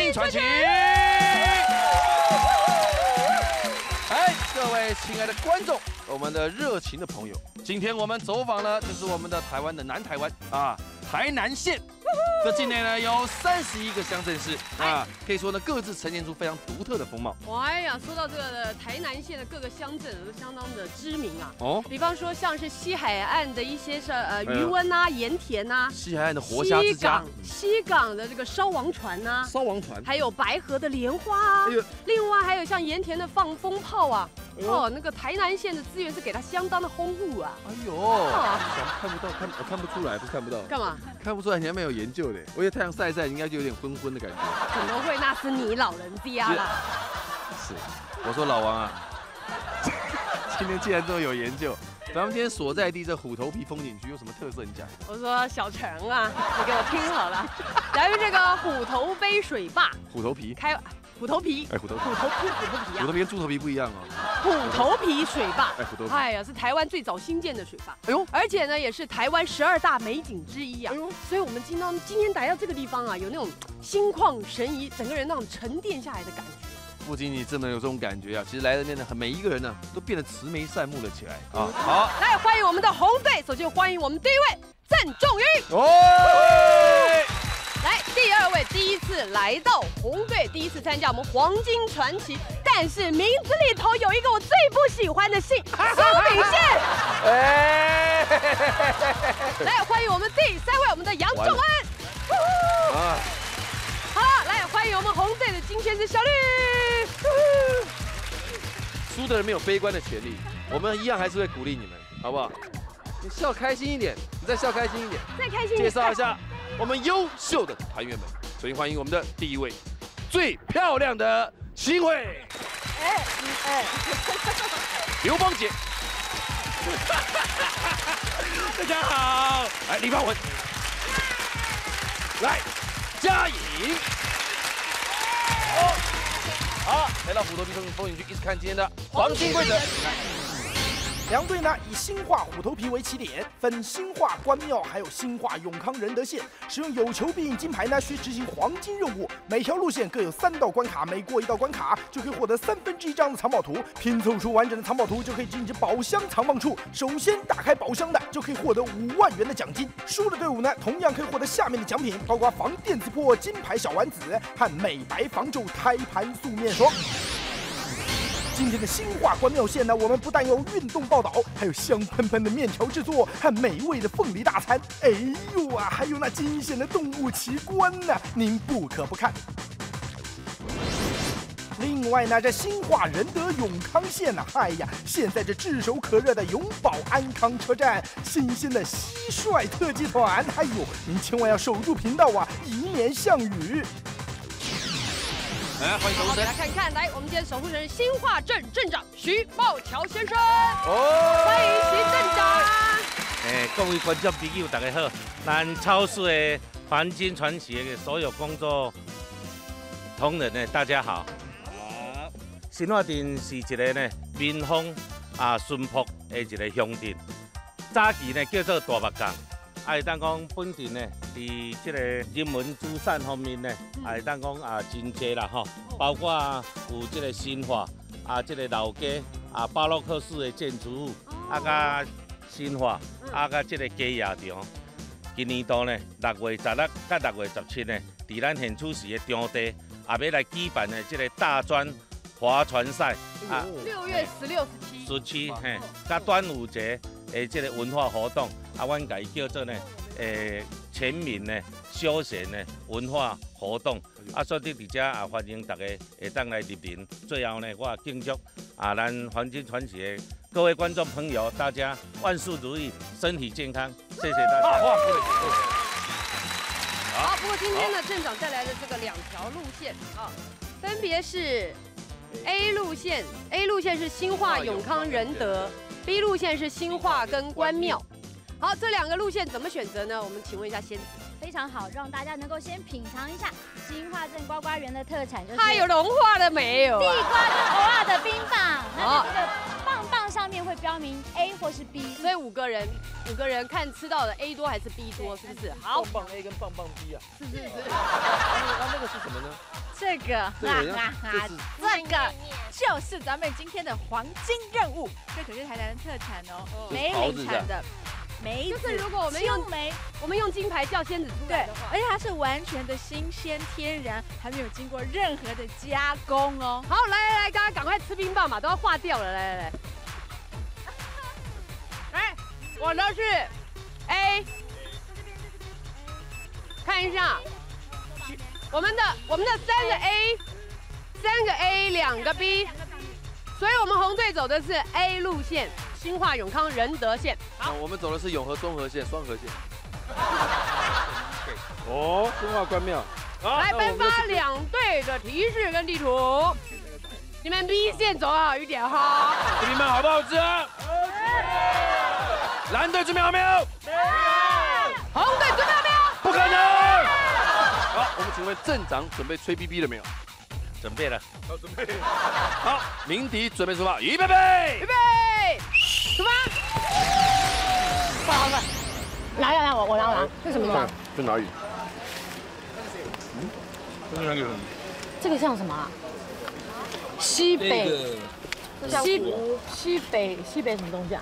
境传奇。各位亲爱的观众，我们的热情的朋友，今天我们走访呢，就是我们的台湾的南台湾啊，台南县。这境内呢有31个乡镇市啊，可以说呢各自呈现出非常独特的风貌。 哎呀，说到这个台南县的各个乡镇都相当的知名啊。 哦， 比方说像是西海岸的一些渔温啊、盐田啊， 西海岸的活虾之家， 西港的这个烧王船啊， 烧王船， 还有白河的莲花啊，另外还有像盐田的放风炮啊。哦，那个台南县的资源是给它相当的丰富啊！ 哎呦，看不到，看不出来，不是看不到， 干嘛？ 看不出来，你还蛮有研究的。我觉得太阳晒晒，应该就有点昏昏的感觉。 怎么会？那是你老人家啦。 是，我说老王啊，今天既然这么有研究，咱们今天所在地这虎头皮风景区有什么特色？你讲。 我说小陈啊，你给我听好了，咱们这个虎头杯水坝， 虎头皮虎头皮， 哎，虎头皮啊， 虎头皮跟猪头皮不一样哦。 虎头皮水坝， 哎，虎头皮， 哎呀，是台湾最早新建的水坝， 哎呦， 而且呢，也是台湾12大美景之一啊。哎呦，所以我们今天来到这个地方啊，有那种心旷神怡，整个人那种沉淀下来的感觉。 不仅你这么有这种感觉啊，其实来这边的每一个人呢，都变得慈眉善目了起来啊。好， 来欢迎我们的红队，首先欢迎我们第一位郑仲宇。 哦。 来，第2位第一次来到红队，第一次参加我们黄金传奇，但是名字里头有一个我最不喜欢的姓苏炳宪。哎，来欢迎我们第3位我们的杨仲恩。啊，好，来欢迎我们红队的金先生小绿。 输的人没有悲观的权利，我们一样还是会鼓励你们，好不好？你笑开心一点，你再笑开心一点， 再开心一点。 介绍一下我们优秀的团员们，首先欢迎我们的第1位，最漂亮的新慧，刘邦杰，大家好，来李邦文，来嘉颖，好，来到虎头皮风景区，一起看今天的黄金规则。 两队呢以新化虎头皮为起点，分新化关庙还有新化永康仁德县，使用有求必应金牌呢需执行黄金任务，每条路线各有3道关卡，每过1道关卡就可以获得1/3张的藏宝图，拼凑出完整的藏宝图就可以进至宝箱藏放处。首先打开宝箱的就可以获得5万元的奖金，输的队伍呢同样可以获得下面的奖品，包括防电磁波金牌小丸子和美白防皱胎盘素面霜。今天的新化关庙县呢，我们不但有运动报道，还有香喷喷的面条制作和美味的凤梨大餐。哎呦啊，还有那惊险的动物奇观呢，您不可不看。另外呢，这新化仁德永康县呢，哎呀，现在这炙手可热的永保安康车站，新鲜的蟋蟀特技团，哎呦，您千万要守住频道啊，以免项羽。 来，欢迎守护神， 来看看，来，我们今天守护神新化镇镇长徐茂桥先生，欢迎徐镇长。 各位观众朋友，大家好，咱超市的黄金传奇的所有工作同仁呢，大家好。新化镇是一个呢民风淳朴的一个乡镇，早期呢叫做大木港。会当讲本镇呢，伫这个人文资产方面呢，会当讲真济啦吼，包括有这个新化这个老街巴洛克式的建筑物，甲新化甲这个鸡鸭场。今年度呢，6月16到6月17呢，伫咱现处市的场地，也要来举办的这个大专划船赛 6月16、 17嘿，甲端午节的这个文化活动。阮家叫做呢，全民呢休闲呢文化活动，所以伫遮欢迎大家会当来莅临。最后呢，我敬祝咱黄金传奇的各位观众朋友，大家万事如意，身体健康，谢谢大家。 好，不过今天呢，镇长带来的这个2条路线分别是 A 路线是新化永康仁德 ，B 路线是新化跟关庙。好，这2个路线怎么选择呢？我们请问一下仙子。 非常好，让大家能够先品尝一下新化镇瓜瓜园的特产，就是它有融化了没有？ 地瓜跟偶尔的冰棒。那这个棒棒上面会标明 A 或是 B， 所以5个人看吃到的 A 多还是 B 多，是不是？好， 棒棒 A 跟棒棒 B 啊。 是。 那个是什么呢？ 这个就是咱们今天的黄金任务，这可是台南特产哦，梅岭产的梅子， 就是如果我们用金牌叫仙子出来的话， 而且它是完全的新鲜天然，还没有经过任何的加工哦。 好，来，大家赶快吃冰棒吧，都要化掉了，来，我都是 A， 看一下，我们的3个 A，3个 A， 2个 B， 所以我们红队走的是 A 路线，新化永康仁德线。 好，我们走的是永和综合线、双和线。哦，新化关庙。 来颁发2队的提示跟地图，你们 B 线走好一点哈。 冰棒好不好吃？蓝队准备好没有？ 红队准备好没有？ 不可能！好，我们请问镇长准备吹 BB 了没有？ 准备了。 好，准备。好，鸣笛准备出发，预备， 预备，出发！快！来，我拿，这什么地方？ 在哪里？这是哪里？ 这个像什么啊？西北什么东西啊？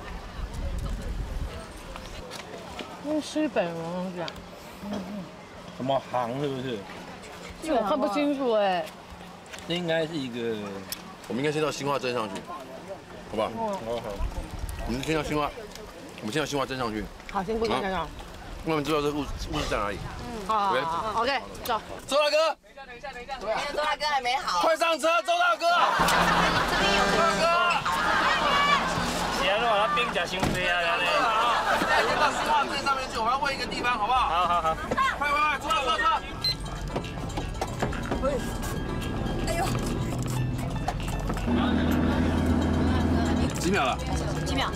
那西北什么东西啊？ 什么行是不是？ 这我看不清楚哎。 那应该是一个， 我们应该先到新化镇上去，好不好？ 好。 我们先到新化，镇上去。 好，先过去看看。 我们知道这物是在哪里。 好 ，OK， 走。 周大哥， 等一下，周大哥还没好。 快上车，周大哥。 这边有周大哥。 是啊，你话他兵甲伤多啊，安尼。 先到新化镇上面去，我们要问一个地方，好不好？ 好。 快，出车。 哎呦， 几秒了？ 几秒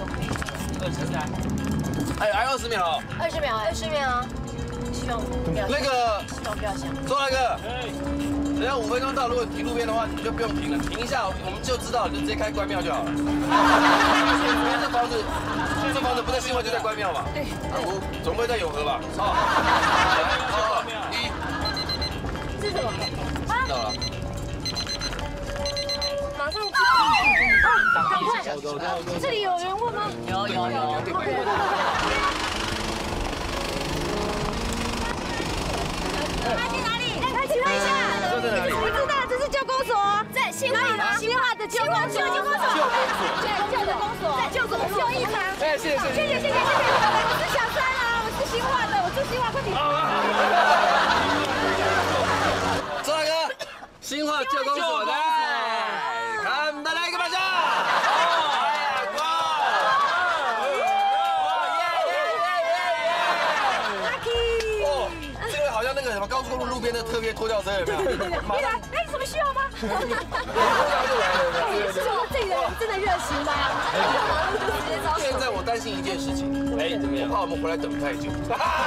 还20秒。 ？20秒，希望不要那个， 希望不要响。 周大哥，等下5分钟到，如果你停路边的话，你就不用停了，停一下我们就知道，你就直接开关庙就好了。因为这房子不在新化就在关庙嘛。对。总不会在永和吧？好。1。 是什么？ 知道了。 马上赶快！这里有人问吗？有。他去哪里？来，请问一下，我知道这是救公所，在新化吗？新化的救公所。在救公所。救一场。 哎，谢谢。 我是小三啊，我是新化的，我住新化，快点。 周大哥，新化救公所的，看大家一个巴掌。那个什么高速公路路边的特别拖吊车有没有？ 你来，哎，有什么需要吗？这里的人真的热情吗？ 现在我担心一件事情，我怕我们回来等太久。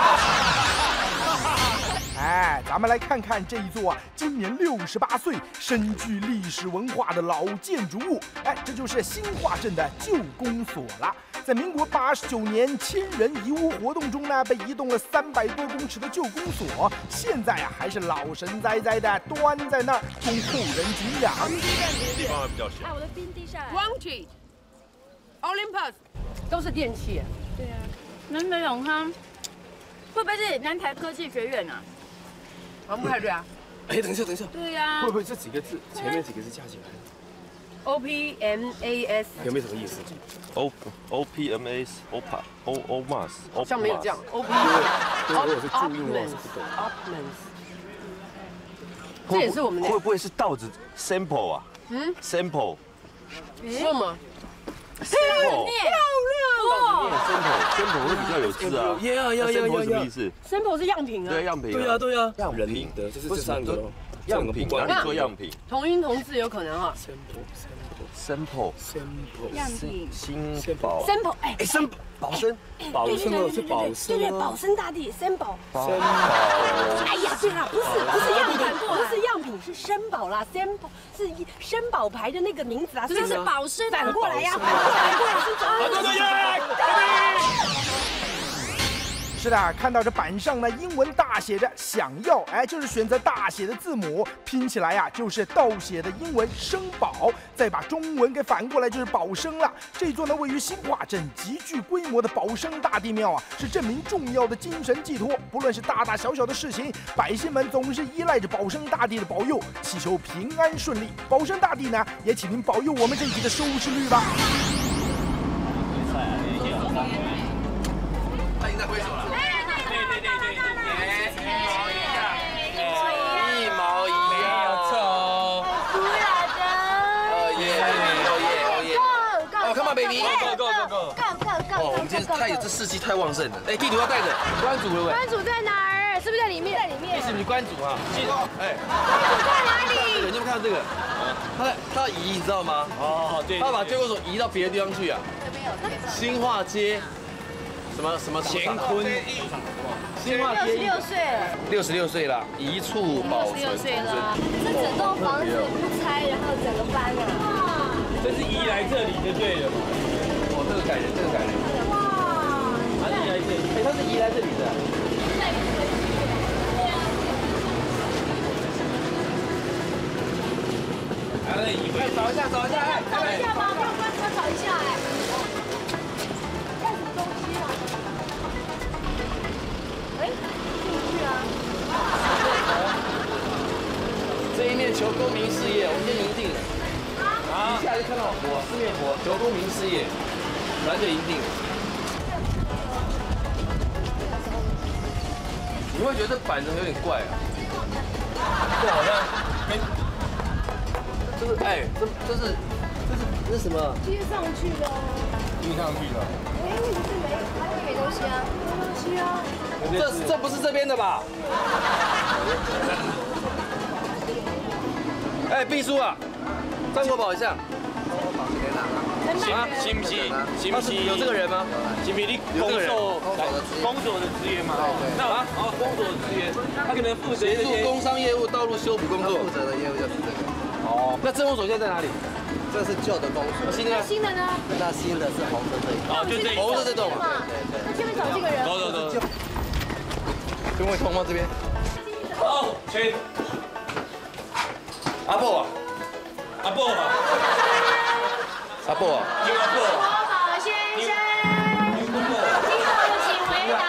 哎，咱们来看看这一座今年68岁、深具历史文化的老建筑物。哎，这就是新化镇的旧公所了。在民国89年1000人遗屋活动中呢，被移动了300多公尺的旧公所，现在啊还是老神在在的端在那儿，供后人敬仰。 地方还比较小。 哎，我的冰滴下来。 Wanted Olympus 都是电器。 对啊，南北永康会不会是南台科技学院啊？ 不太对啊。 哎，等一下。 对呀。 会不会这几个字前面几个字加起来 OPMAS 有没有什么意思 ？OPMAS OPMAS 好像没有这样。 如果是注音的话是不懂。 这也是我们的。 会不会是倒着 sample 啊？sample 是吗？ sample 漂亮。 sample 会比较有字啊。sample 什么意思 ？sample 是样品啊。 对，样品。 对啊。 样品的，就是这3个样品，哪里做样品？ 同音同字有可能啊。 sample 样品。 新宝 sample 哎， 保生是保生， 对，保生大帝 sample。 哎呀，对了，不是样品，不是样品，是生宝啦 ，sample 是生宝牌的那个名字啊， 这是保生， 反过来呀，反过来是是的，看到这板上呢，英文大写着想要，哎，就是选择大写的字母，拼起来呀，就是倒写的英文生宝，再把中文给反过来就是保生了。这座呢位于新化镇极具规模的保生大帝庙啊，是镇民重要的精神寄托。不论是大大小小的事情，百姓们总是依赖着保生大帝的保佑，祈求平安顺利。保生大帝呢，也请您保佑我们这一集的收视率吧。 他已经在挥手了。对，一毛一样，没有错。 不然的。 哦耶！哦 ，Come on baby， Go！ 我们今天太有这士气太旺盛了。哎，地图要带着。关主了喂。 关主在哪儿？是不是在里面？在里面。 这是你关主啊。哎。 关主在哪里？ 你有没有看到这个？他移，你知道吗？ 哦，对。 他把救护所移到别的地方去啊。新化街。什么乾坤？新化街 66岁了 ，66岁了，一处保存。 66岁了，这整栋房子不拆，然后整个搬了。 这是移来这里就对了嘛。 哦，这个感人。 哇！ 他移来这里，哎，他是移来这里的。哎，快找一下， 找一下吗？要找一下哎。干什么东西啊？哎，进去啊！ 这一面求公民事业，我们先赢定了。一下就看到火，四面火，求公民事业，咱就赢定了。你会觉得这板子有点怪啊？这好像跟，就是哎，这是什么？ 接上去的。 印上去了。 哎，你是没东西啊？没东西啊。 这不是这边的吧？哎，秘书啊，张国宝一下。 信不信？ 有这个人吗？ 信不信？你工作的资源嘛？那工作的资源，他可能负责协助工商业务、道路修补工作。负责的业务就是这个。哦，那政务所现在在哪里？ 这是旧的公所。 新的呢？ 那新的是红色这一哦，就这红色这种。 对。那这边找这个人。 走。 跟我通吗？这边。 好，去。 阿伯啊。 阿伯啊。 阿伯啊。 有阿伯。 国宝先生。听到的请回答。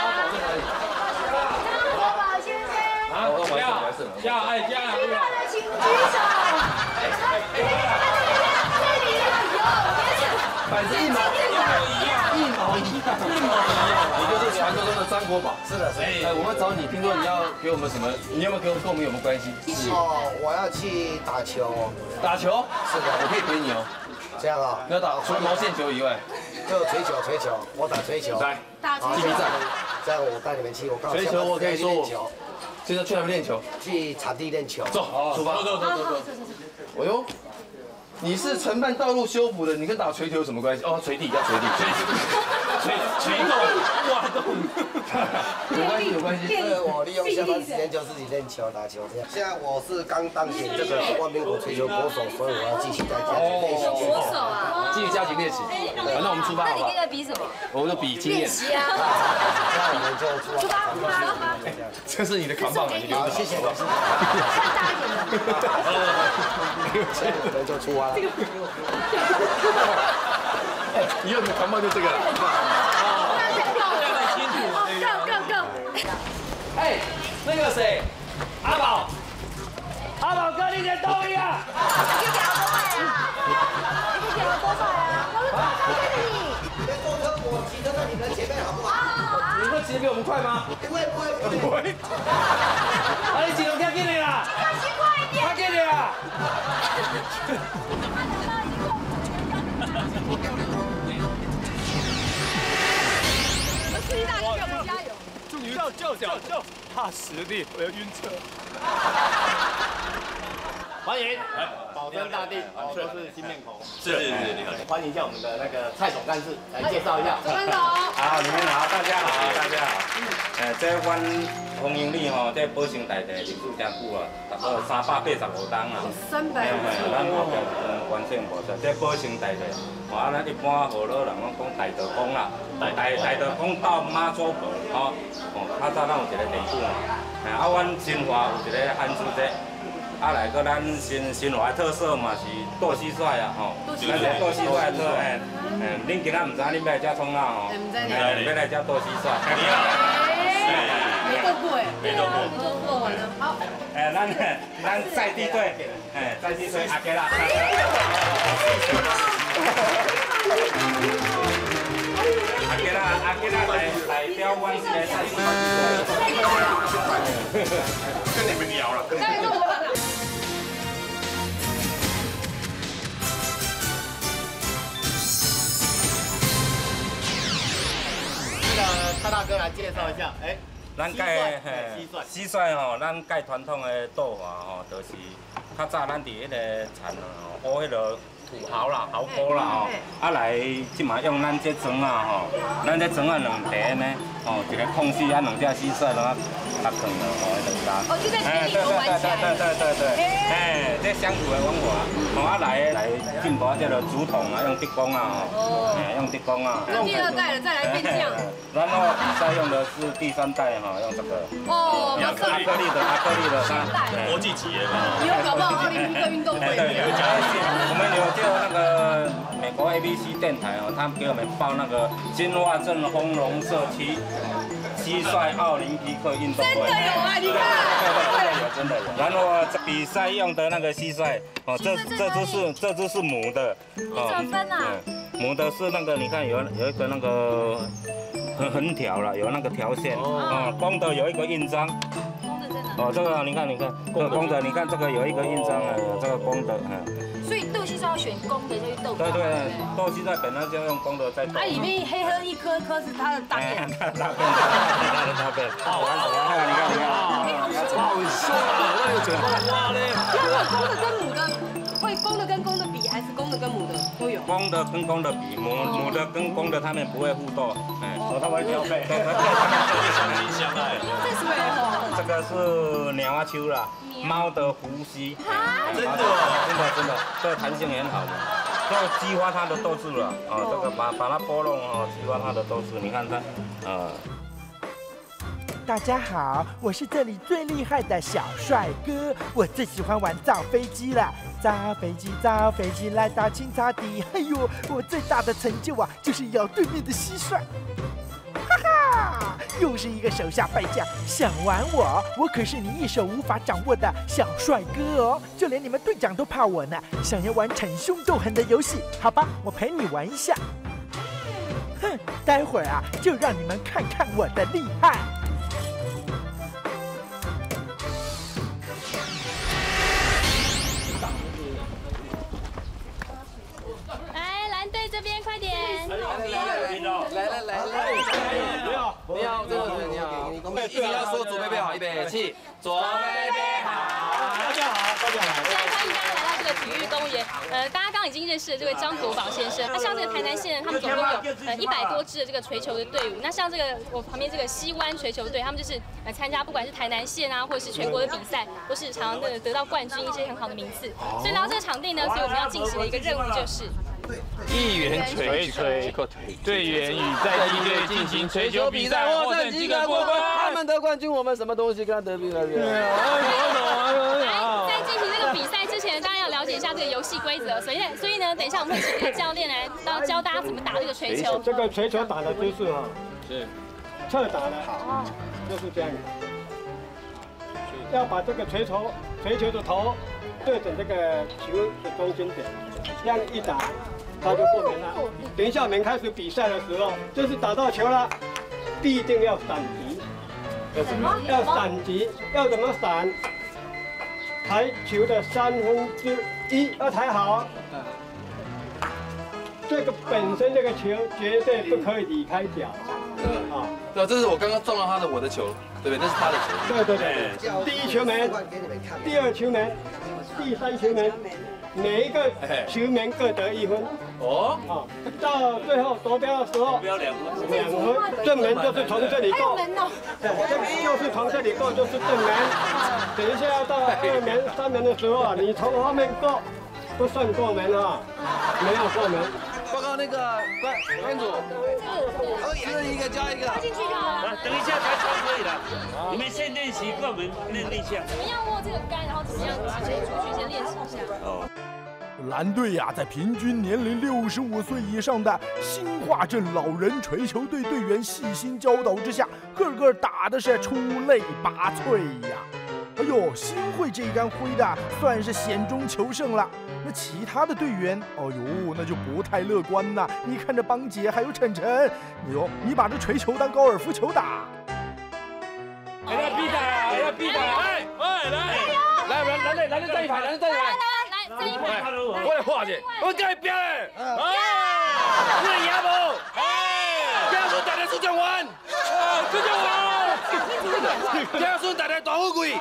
国宝先生。 加。 听到的请举手。 板子一毛一样，你就是传说中的张国宝。 是的。 哎，我们找你，听说你要给我们什么？你有没有跟我们有没有关系？ 哦，我要去打球。 打球？ 是的， 我可以陪你哦。 这样啊？ 要打除了毛线球以外， 就锤球，我打锤球。 来， 打击比赛。 这样我带你们去，我告诉你。 锤球我可以说我。现在去哪边练球？ 去场地练球。 走，出发。走。哎呦。你是承办道路修补的，你跟打锤球有什么关系？哦，锤地要锤地， 锤洞挖洞， 有关系。 我利用下班时间就自己练球打球这样。现在我是刚当选这个万民国锤球国手，所以我要继续在家练习。 国手啊， 继续加紧练习。好，那我们出发好不好？ 那你跟着比什么？ 我们就比经验。 练习啊。 那我们就出发。 这是你的扛棒，你留着。 谢谢老师。 看大一点的。 我们就出发了。 以后你的扛棒就这个了。 Go！ 哎，那个谁，阿宝哥，你先动一下。 你给我多快啊！你给我多快啊！我是快的你。 你坐车，我骑车在你们前面好不好？ 你会骑得比我们快吗？ 不会。 啊，你骑得更紧啦！ 要骑快一点。 快点啦！ 司机大哥，给我们加油！ 叫，怕实力，我要晕车。 欢迎，保生大帝，这是新面孔。 是，你好。 欢迎一下我们的那个蔡总干事来介绍一下。 总干总。 好，你们好，大家好，大家好。这阮黄英里吼，这保生大帝历史真久啊，差不多385档啊。 300。 咱后壁关圣菩萨，这保生大帝，啊，咱一般河洛人讲大道公啦，大道公到妈祖婆，吼，较早咱有一个地府嘛，啊，阮新华有一个安祖节。啊，来个咱新华特色嘛是剁蟋蟀啊，吼，咱这剁蟋蟀特恁今仔唔知恁要来吃创啊吼，要来吃剁蟋蟀。 没做过哎， 没做过， 就做完了。好。 咱在地队，在地队阿吉啦。阿吉啦代表阮这个在地队。 跟你们聊了。 蔡大哥来介绍一下， 咱盖蟋蟀吼，咱盖传统的做法吼，就是较早咱伫迄个田吼，挖迄个土壕啦、壕沟啦吼，啊来即嘛用咱这砖啊吼，咱这砖啊两地呢，吼一个空隙啊两只蟋蟀然后搭成了吼，迄个沙。 哦，就在田里头玩起来。 对，这乡土的文化，吼啊来进步这个竹筒啊，用竹工啊吼，用竹工啊。 那第2代了，再来变这样。 然后比赛用的是第3代哈，用这个。 哦， 阿克力的它国际企业嘛。 以后搞不好奥林匹克运动会。 对，我们有叫那个美国 ABC 电台哦，他们给我们报那个金华镇丰隆社区蟋蟀奥林匹克运动会。 真的有啊，你看。 真的有。然后比赛用的那个蟋蟀哦，这只是母的。 怎么分啊？ 母的是那个，你看有一个那个横条了，有那个条线。哦，公的有一个印章。 公的在哪？ 哦，这个你看，这个公的，你看这个有一个印章啊，这个公的， 所以斗蟋蟀要选公的，就去斗。 对，斗蟋蟀本来就用公的在斗。 它里面黑黑一颗颗是它的大便。 大便。好，你看。 好凶啊！那个嘴巴挖嘞。 公的跟母的，会公的跟公的比，还是公的跟母的都有？ 公的跟公的比，母的跟公的他们不会互斗， 他们会交配。 相爱。 这个是鸟啊球啦，猫的呼吸。 真的， 这个弹性很好的，就激发它的斗志了。这个把它拨弄激发它的斗志。你看它， 大家好，我是这里最厉害的小帅哥，我最喜欢玩造飞机了。造飞机来到青草地，哎呦，我最大的成就啊，就是咬对面的蟋蟀。哈哈，又是一个手下败将，想玩我可是你一手无法掌握的小帅哥哦，就连你们队长都怕我呢。想要玩逞凶斗狠的游戏，好吧，我陪你玩一下。哼，待会儿啊，就让你们看看我的厉害。 这边快点！ 来， 你好，这位你好，一定要说准备好，预备起，准备好， 大家好。 现在欢迎大家来到这个体育公园。大家刚刚已经认识了这位张国宝先生。那像这个台南县，他们总共有100多支的这个槌球的队伍。那像这个我旁边这个西湾槌球队，他们就是参加不管是台南县啊，或者是全国的比赛，都是常常的得到冠军，一些很好的名次。所以来到这个场地呢，所以我们要进行的一个任务就是。 一元锤，队员与在地队进行槌球比赛，获胜即可过关。 他们得冠军，我们什么东西跟他得比？ 在进行这个比赛之前，大家要了解一下这个游戏规则。所以呢，等一下我们会请这个教练来教大家怎么打这个槌球。 这个槌球打的就是是侧打的，就是这样。要把这个槌球的头对准这个球的中心点，这样一打。他就过门了。等一下我们开始比赛的时候，就是打到球了，必定要闪击。要闪击，要怎么闪？抬球的1/3要抬好。这个本身这个球绝对不可以离开脚。啊， 对，这是我刚刚撞到我的球，对不对？这是他的球。 对。第一球门，第二球门。 第3球门，每一个球门各得1分。哦，好，到最后夺标的时候，2分，正门就是从这里过。对，就是从这里过就是正门。等一下要到2门、3门的时候啊，你从后面过不算过门啊，没有过门。 报告那个关主，是一个加一个。 进去就好了。 等一下才传可以了。你们先练习过门练一下。 怎么样握这个杆，然后怎么样直接出去，先练习一下。哦。 蓝队呀，在平均年龄65岁以上的新化镇老人锤球队队员细心教导之下，个个打的是出类拔萃呀。哎呦，新会这一杆挥的算是险中求胜了。那其他的队员，哦呦，那就不太乐观呐。你看这邦姐还有晨晨，你把这锤球当高尔夫球打。 来比打，来比打，来，来站一排，来站一排。站一排， 我来画去，我跟你拼嘞！你会赢无？家孙大家出奖完，出奖完，家孙大家大富贵。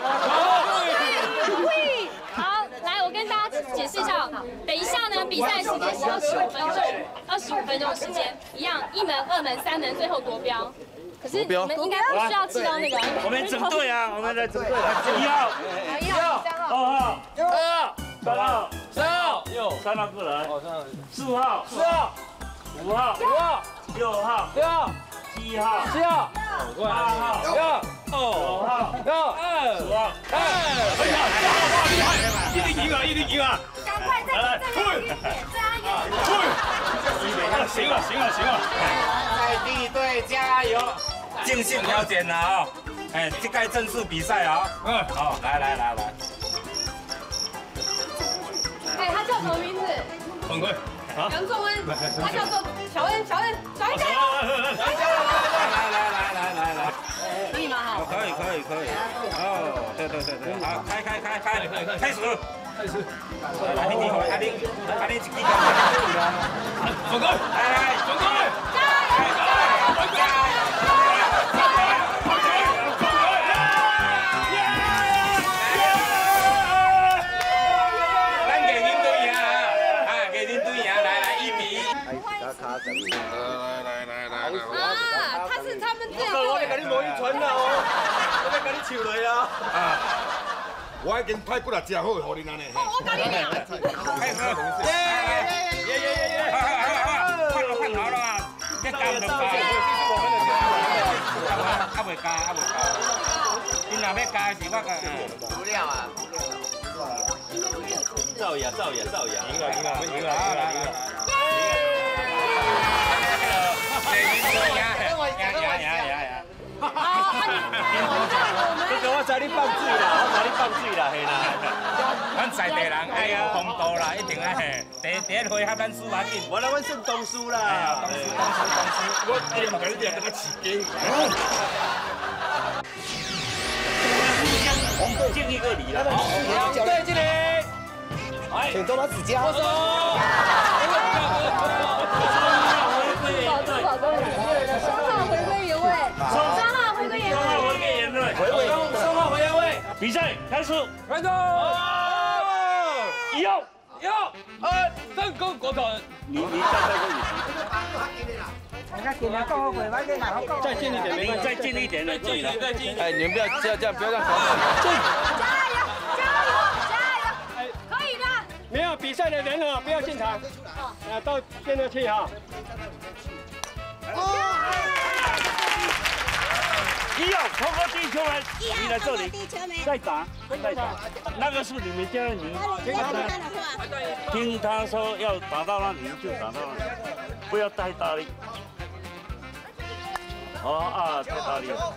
好，来，我跟大家解释一下，等一下呢，比赛时间是25分钟，25分钟的时间，一样，1门、2门、3门，最后夺标。可是你们应该不需要知道那个。 我们整队啊，我们来整队，1号、2号、3号、3号过来，4号、5号、6号、7号、8号、9号、10号，厉害，一定赢啊！ 赶快再一点， 行了！ 在地队加油！尽兴调整了啊！哎，这届正式比赛啊！好，来。 哎，他叫什么名字？ 很快。 杨仲恩，他叫做小恩加油！ 来， 可以吗？好， 可以。哦，对，好，开始。阿你一支球，总攻，来，总攻，加油！咱给您队赢啊！给您队赢，来1比1。 啊，他是他们队。 我来给你摸一船啦哦，我来给你唱来啊。 我已经派过来真好，互你安尼。 我跟你讲， 看好了，这干就加。还未加。你若要加是我个。不了啊。 造谣！赢了！ 这个我知你放水啦，嘿啦。 咱在地人爱有风度啦，一定爱嘿。第一回合咱输嘛紧。 我来，阮算东输啦。 东输。 我一定给你两个起鸡。 红队敬一个礼了。 两队敬礼。 请多多指教。 收号回原位。 比赛开始， 观众。 1号， 正攻国团。 你站在这里。 再近一点，没关系。 再近一点的， 再近一点。哎，你们不要这样，不要让小加油！可以的。 没有比赛的人哦，不要进场。到监督器哈。 1号通过第一球门，你来这里，再打。那个是你们家的你听他说要打到那里就打到那里，不要太大力。太大力了。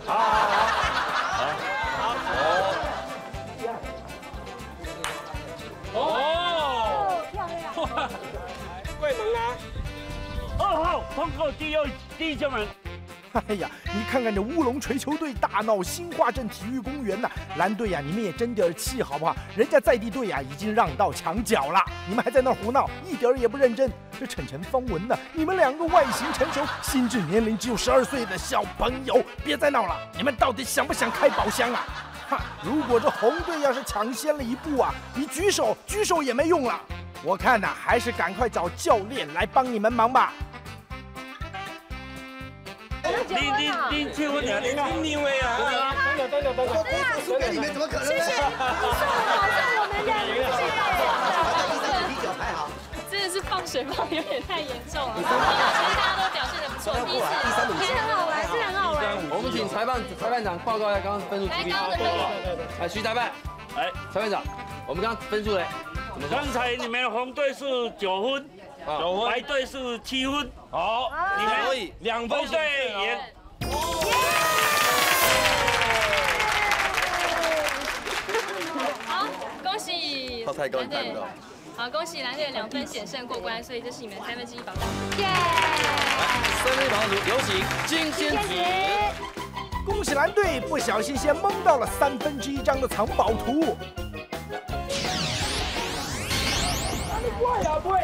贵门啊 ！2号通过第一球门。 哎呀，你看看这乌龙锤球队大闹新化镇体育公园呐！蓝队呀，你们也争点气好不好？人家在地队呀已经让到墙角了，你们还在那胡闹，一点也不认真。这晨晨、方文呢，你们两个外形成熟、心智年龄只有12岁的小朋友，别再闹了！你们到底想不想开宝箱啊？ 哈，如果这红队要是抢先了一步啊，你举手也没用了。我看呐，还是赶快找教练来帮你们忙吧。 你结婚了，你以为啊？ 等等， 输给你们怎么可能？ 谢谢，你送我们两个， 啤酒还好。 真的是放水放有点太严重了。其实大家都表现得不错，第一次是很好玩，是很好玩。 我们请裁判长报告一下刚刚分数。 来，刚刚的分数。 来，徐裁判，来，裁判长，我们刚刚分数嘞？ 刚才你们红队是9分，9分，白队是7分。好，你们2分队赢。 好，恭喜他太高，你看不到。 好，恭喜蓝队2分险胜过关，所以这是你们1/3宝藏。 耶 ！3分宝藏组有请金仙子。 恭喜蓝队不小心先蒙到了1/3张的藏宝图。你过呀不会？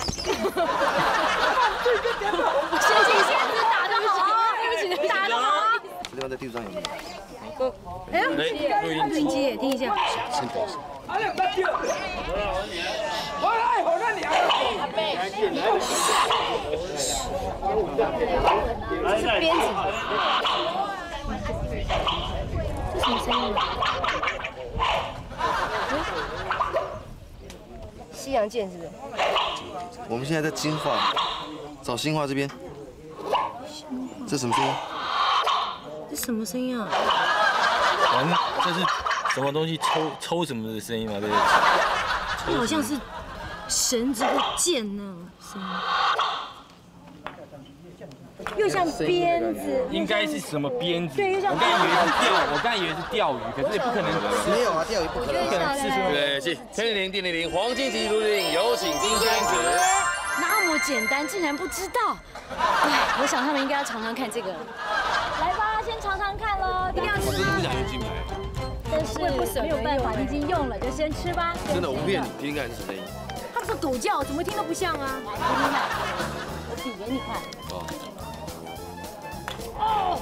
谢谢仙子打得好啊！对不起，打得好啊！ 这地方在地上有没有？ 哎呦，录音机，听一下。 先等一下。 阿亮大叫，我来，我让你阿贝， 是鞭子。这什么声音啊？西洋剑是不是？ 我们现在在金化，找新化这边。这什么声音？ 这什么声音啊？ 这是什么东西抽什么的声音嘛？对不对？ 这好像是绳子或剑那种声音，又像鞭子。 应该是什么鞭子？ 对，又像。 我刚以为是钓鱼，可是也不可能。 没有啊，钓鱼不可能。 对，是1000电000黄金级录令，有请金仙子。 那么简单，竟然不知道。哎，我想他们应该要尝尝看这个。来吧，先尝尝看喽，一定要吃吗？ 真的不想用金牌。 但是没有办法，已经用了，就先吃吧。 真的，我不骗你，听听看是什么声音。 他们说狗叫，怎么听都不像啊。听听看，我比给你看。哦。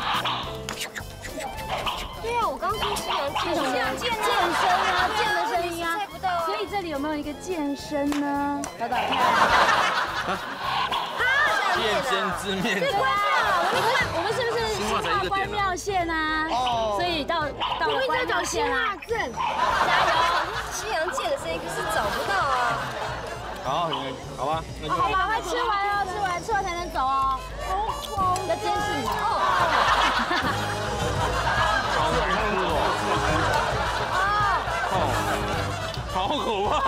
对啊，我刚说西洋剑声啊，剑的声音啊。猜不到啊。所以这里有没有一个剑声呢？找找看。 变身之面。 对关庙，我们是不是新化关庙线啊？哦。所以到了关庙线啊。加油！西洋剑的声音可是找不到啊。 好吧，那就。 好吧，快吃完哦，吃完才能走哦。要监视你哦。 好可怕！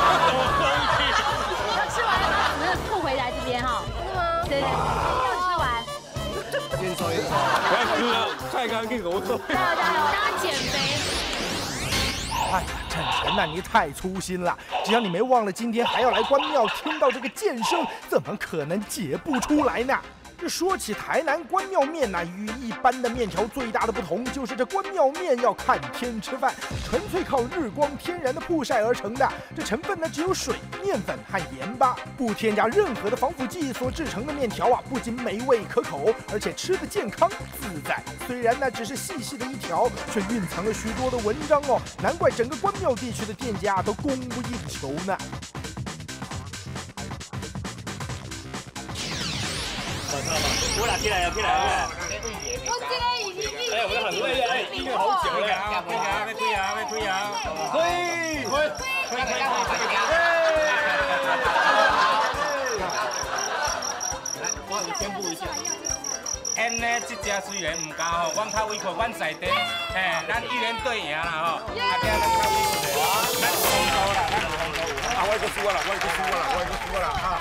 要吃完了吗？只能吐回来这边哈。真的吗？对，又吃完。 烟抽。 不要哭了，快赶紧给我走。 加油！大家减肥。 哎呀，晨晨呐，你太粗心了！只要你没忘了今天还要来关庙，听到这个剑声，怎么可能解不出来呢？这说起台南关庙面呐，与一般的面条最大的不同就是这关庙面要看天吃饭，纯粹靠日光天然的曝晒而成的。这成分呢只有水、面粉和盐巴，不添加任何的防腐剂所制成的面条啊，不仅美味可口，而且吃得健康自在。虽然呢只是细细的一条，却蕴藏了许多的文章哦，难怪整个关庙地区的店家都供不应求呢。 我来，起来！我这个已经哎，我很累哎，音乐好久了。 我你宣布一下。 因呢，这只虽然唔高吼，阮较委屈，阮在地，嘿，咱依然对赢啦吼。啊，今咱较委屈的，咱有风度啦，咱有风度。啊，我输啊啦，啊！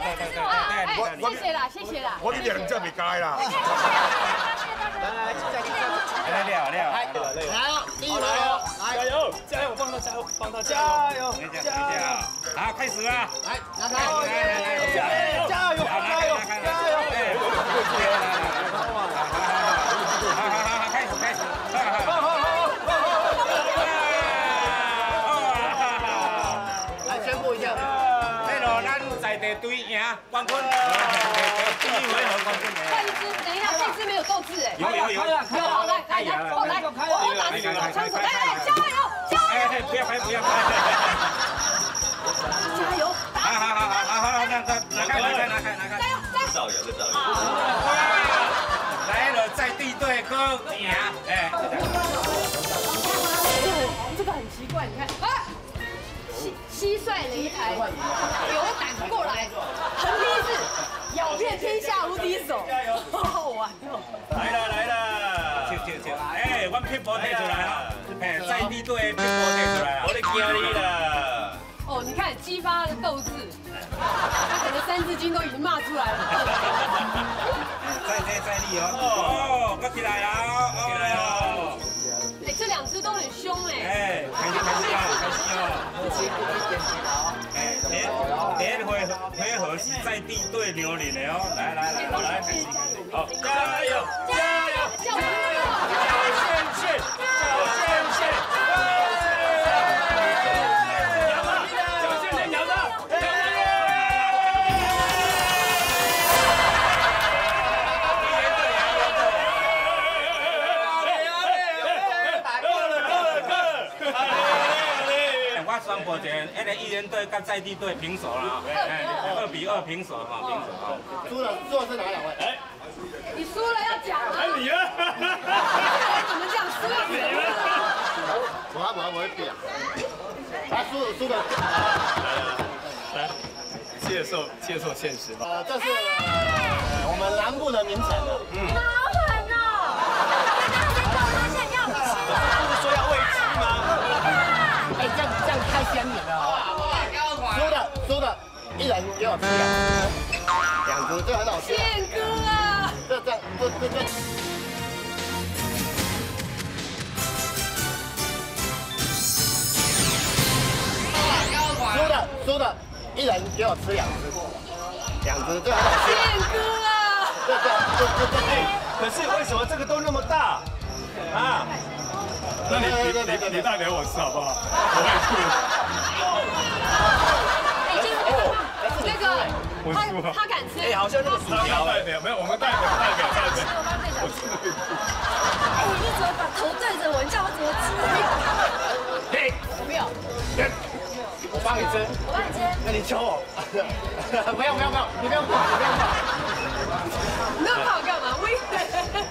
谢谢啦。 我你2只未加啦。 来， 第一来， 加油！帮他加油！ 好，开始啦！ 来，拿开！ 加油！ 开始！ 来宣布一下。 咱在地队赢冠军，第1回合冠军。 换一支，等一下，这支没有斗志哎。 有， 好，来，我打枪手，来，加油，加油！ 不要拍，不要拍！ 加油！ 好，拿开！ 加油！ 造谣的造谣。 来了，在地队哥赢，哎。 这个很奇怪，你看，啊，蟋蟀擂台，有胆过来，横批是咬遍天下无敌手，好好玩哦！ 来了，请，哎，我pitbull摕出来了，哎，在地队pitbull摕出来了，我咧惊你啦！ 哦，你看激发他的斗志，他可能三字经都已经骂出来了。 再厉哦！我起来了，起来了！ 哎，这两只都很凶哎！ 哎，开心哦！哎，连回合是在地队牛领的哦！来，好，加油！小线！宣布一个，那个艺人队跟在地队平手了，2比2平手哈，平手啊。 输了是哪两位？哎， 你输了要讲啊！ 你呢？ 怎么这样输了？ 你呢？ 我会变。他输的。 来，接受现实吧。 这是我们南部的名产了。 好狠哦！大家先要吃啊！ 不是说要喂鸡吗？ 哎，这样太鲜明了啊！输的，一人给我吃2只，这很好吃。 宪哥啊！ 这。输的，一人给我吃2只，这很好吃。 宪哥啊！ 可是为什么这个都那么大啊？那你带给我吃好不好？我会这个他敢吃？ 哎，好像那个薯条代表没有，我们代表。 我你怎么把头对着我？你叫我怎么吃？ 嘿， 不要。 我帮你吃。那你求我。不要，你不用怕。 你那么怕我干嘛？威能。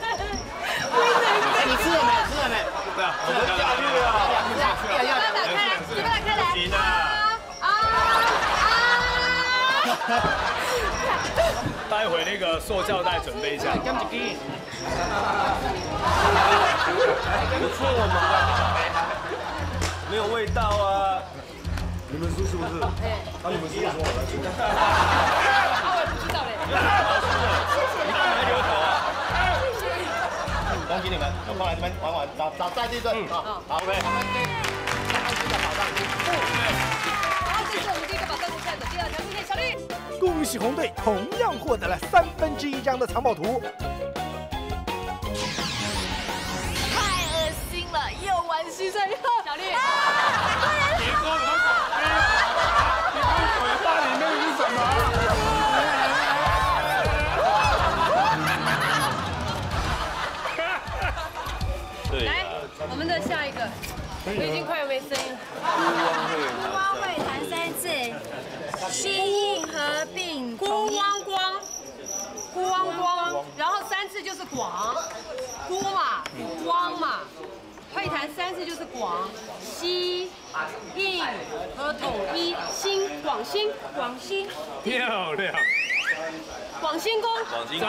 你吃了没？ 对啊，我们下去了。 要打开来。 行啊。待会那个塑胶袋准备一下。不错嘛，没有味道啊。你们输是不是？你们输说我来输。 我也不知道嘞。 你干嘛留头啊？ 恭喜你们，我过来这边玩，找在地队。好 ，OK。 这是我们第一个保障比赛的第2条路线，小绿。 恭喜红队同样获得了1/3张的藏宝图。 太恶心了，又玩蟋蟀药，小绿。 别说什么鬼，你看嘴巴里面是什么？对。 来，我们的下一个，我已经快要没声音了。 孤汪会谈3次，吸引合并。 孤汪光，然后3次就是广，孤嘛，汪嘛，会谈3次就是广，吸引和统一，广兴， 漂亮。 广兴宫， 走，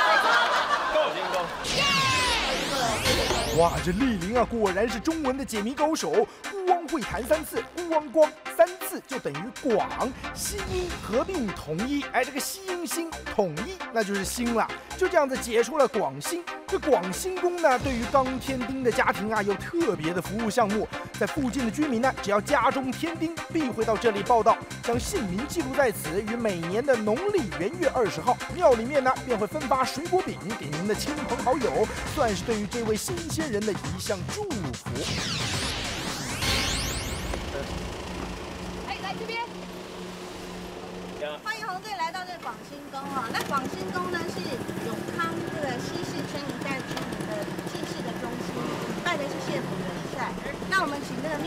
哇，这丽玲啊，果然是中文的解谜高手。孤汪会谈3次，孤汪光3次就等于广，西音合并统一。哎，这个西音新统一，那就是新了。就这样子解出了广兴。这广兴宫呢，对于刚添丁的家庭啊，有特别的服务项目。在附近的居民呢，只要家中添丁，必会到这里报到，将姓名记录在此。于每年的农历元月20号，庙里面呢便会分发水果饼给您的亲朋好友，算是对于这位新鲜人的一项祝福。 哎，来这边。 欢迎红队来到这个广兴宫啊！那广兴宫呢是永康这个西市村一带居民的祭祀的中心，拜的是谢府人。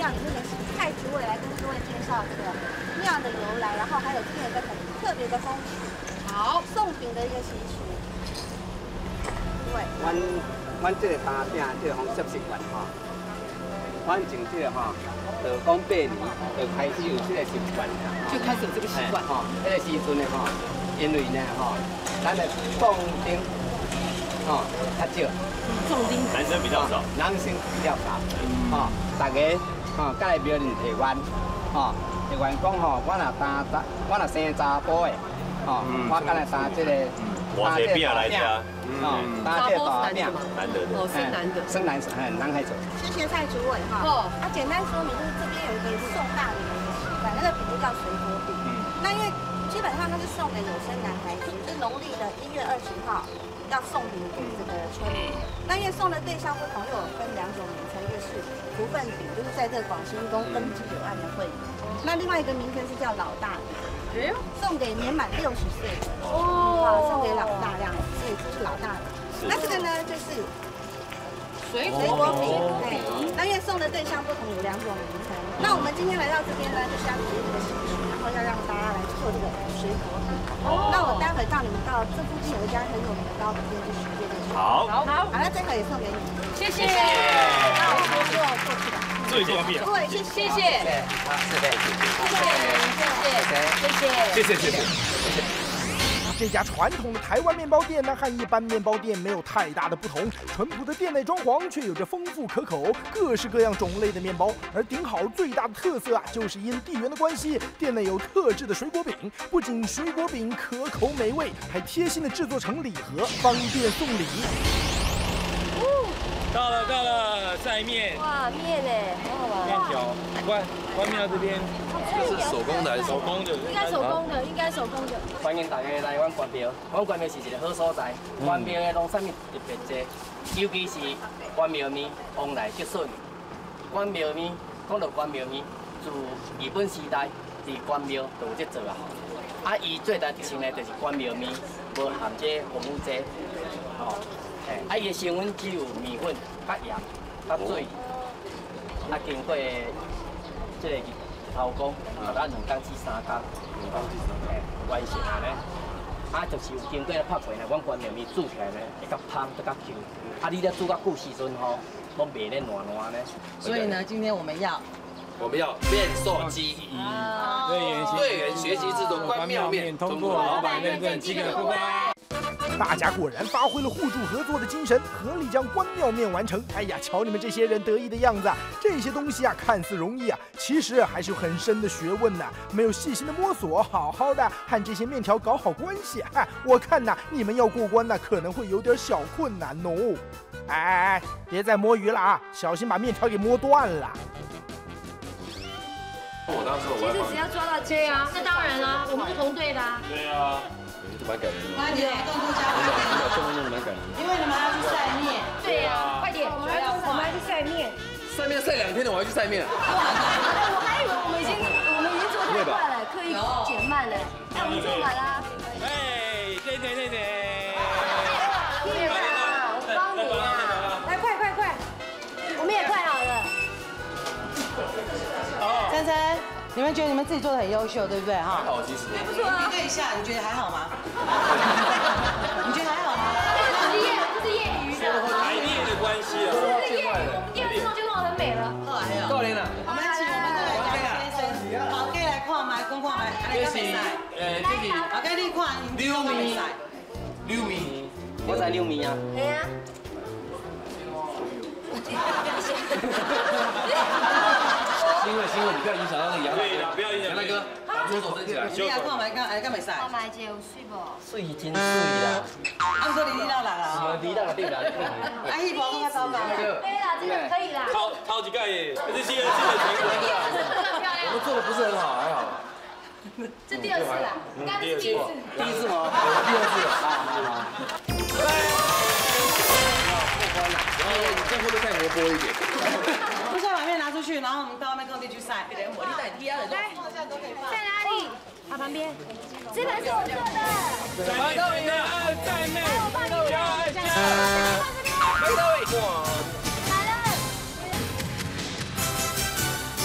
庙里面的蔡主委来跟各位介绍这个庙的由来，然后还有这边有一个很特别的风俗，好，送饼的一个习俗。对， 阮这个打饼，这个方式习惯吼，反正这个吼，就讲过年就开始有这个习惯啦， 就开始有这个习惯吼。迄个时阵呢吼，因为呢吼，咱的壮丁吼较少， 壮丁男生比较少， 男生比较少，吼，大家吼，甲来庙里提愿，吼，提愿讲吼，我若生查甫的，吼，我敢来打这个。 哇塞，饼来吃， 打这个大饼， 难得的， 哦，生男的， 生男男孩子。 谢谢蔡主委哈。哦，简单说明就是这边有一个送大礼的一个习惯，那个饼就叫水果饼。那因为基本上它是送给有生男孩子，是农历的1月20号要送饼给这个村民。那因为送的对象不同，又有分2种名称，一个是福分饼，就是在这个广兴宫登记有案的会员。那另外一个名称是叫老大饼，送给年满60岁的哦，送给老大这样，所以这是老大饼。那这个呢就是水果饼，对。那因为送的对象不同，有2种名称。那我们今天来到这边呢，就是要体验这个习俗，然后要让大家来做这个水果饼。那我待会带你们到这附近有一家很有名的糕饼店去实践这个。好，那这个也送给你，谢谢。那我们就过去吧。 最多饼。 对，谢谢。谢谢。 这家传统的台湾面包店呢，和一般面包店没有太大的不同。淳朴的店内装潢却有着丰富可口、各式各样种类的面包。而顶好最大的特色啊，就是因地缘的关系，店内有特制的水果饼。不仅水果饼可口美味，还贴心的制作成礼盒，方便送礼。 到了，再面。 哇，面哎，好好玩。 面条，关庙这边， 这是手工的还是手工的？ 应该手工的。 欢迎大家来阮关庙，阮关庙是一个好所在。关庙的拢啥物特别多，尤其是关庙面往来极顺。关庙面，讲到关庙面，自日本时代伫关庙就有这做啊。啊，伊最大特性呢，就是关庙面无含这防腐剂，哦。啊，伊的成分只有面粉、甲盐、甲水，啊，经过这个偷工，大概2天至3天，完成呢。啊，就是有经过咧拍过呢，阮关庙面煮起来呢，会较香，会较 Q。啊，你咧煮到久时阵吼，拢袂咧烂烂呢。 所以呢，今天我们要面授机宜，队员学习制作关庙面，通过老板认证7个过关。 大家果然发挥了互助合作的精神，合力将关庙面完成。哎呀，瞧你们这些人得意的样子啊！这些东西啊，看似容易啊，其实还是有很深的学问呐。没有细心的摸索，好好的和这些面条搞好关系，我看呐，你们要过关呢，可能会有点小困难哦。哎，别再摸鱼了啊，小心把面条给摸断了。 其实只要抓到这啊，那当然啦，我们是同队的啊。 对啊。 蛮感人的。 快点，动作加快点。 蛮感人的。 因为你们还要去晒面。对呀，快点，我们要去晒面。 晒面晒2天了，我还去晒面。 我还以为我们已经做太快了，刻意减慢了。那我们做完啦。 哎，对。 你也快啊，我帮你啊！来，快，我们也快好了。 珊珊，你们觉得你们自己做的很优秀，对不对哈？ 好，其实不错啊。比对一下，你觉得还好吗？你觉得还好吗？ 这是业余的。 排列的关系啊。 第2次就弄得很美了。 够了。 我们请我们的杨先生，好，给来看麦，讲看麦，安尼较袂使。好，给你看， 溜面，我知溜面啊。 系啊。 新闻，你不要影响到那个杨大哥。 不要影响。 杨大哥，把左手伸起来。 你来看麦，敢袂使？ 看麦姐有水无？ 水真水啦。 啊，说你到来了。 你到对啦。 啊，迄波更较糟糕。 对啦，这个可以啦。 掏几盖耶，这是第2次的成果。 我们做的不是很好，还好。 这第2次啦，刚是第1次。 第1次吗？ 第2次。 好。 然后你这会不会太活泼一点？ 不是把面拿出去，然后我们到外面空地去晒。来， 在哪里？啊，旁边。这盘是我做的。 白豆饼的2代妹， 白豆饼。 来了。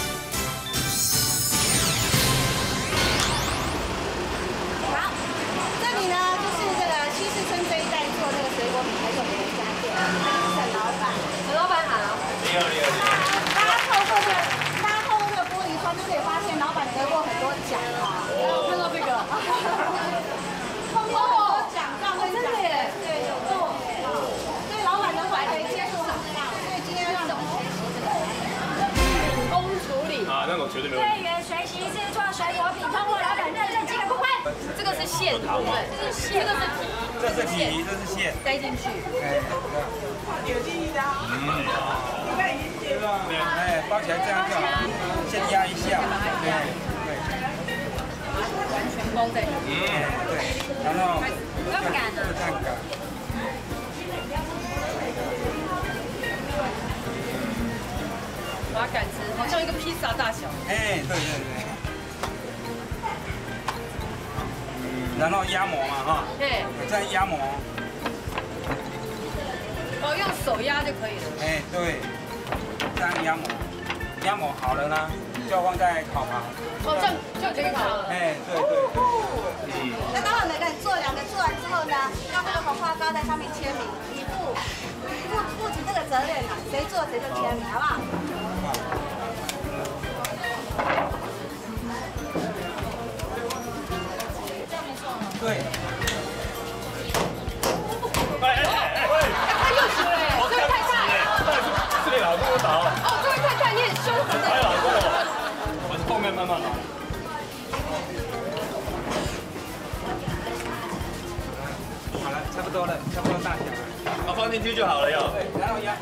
个是馅的部分，这是馅，这是皮， 这是馅， 塞进去。 哎，包起来这样就好，先压一下，对， 完全包在里面。 对，然后这样擀呢？ 这样擀。 把它擀成好像一个披萨大小。 哎，对。然后压模嘛，哈。对。这样压模。 哦，用手压就可以了。 哎，对。这样压模，压模好了呢，就要放在烤盘。 哦，这样就可以烤了。 哎，对。 那待会每个人做2个，做完之后呢，用那个红花膏在上面签名，以负起这个责任嘛，谁做谁就签名，好不好？ 对。 他又输了，这位太太。 这位老公我倒。 哦，这位太太，你很凶狠的。 哎，老公，我是后面慢慢来。 好了，差不多大小了。 我放进去就好了哟。 对，然后压。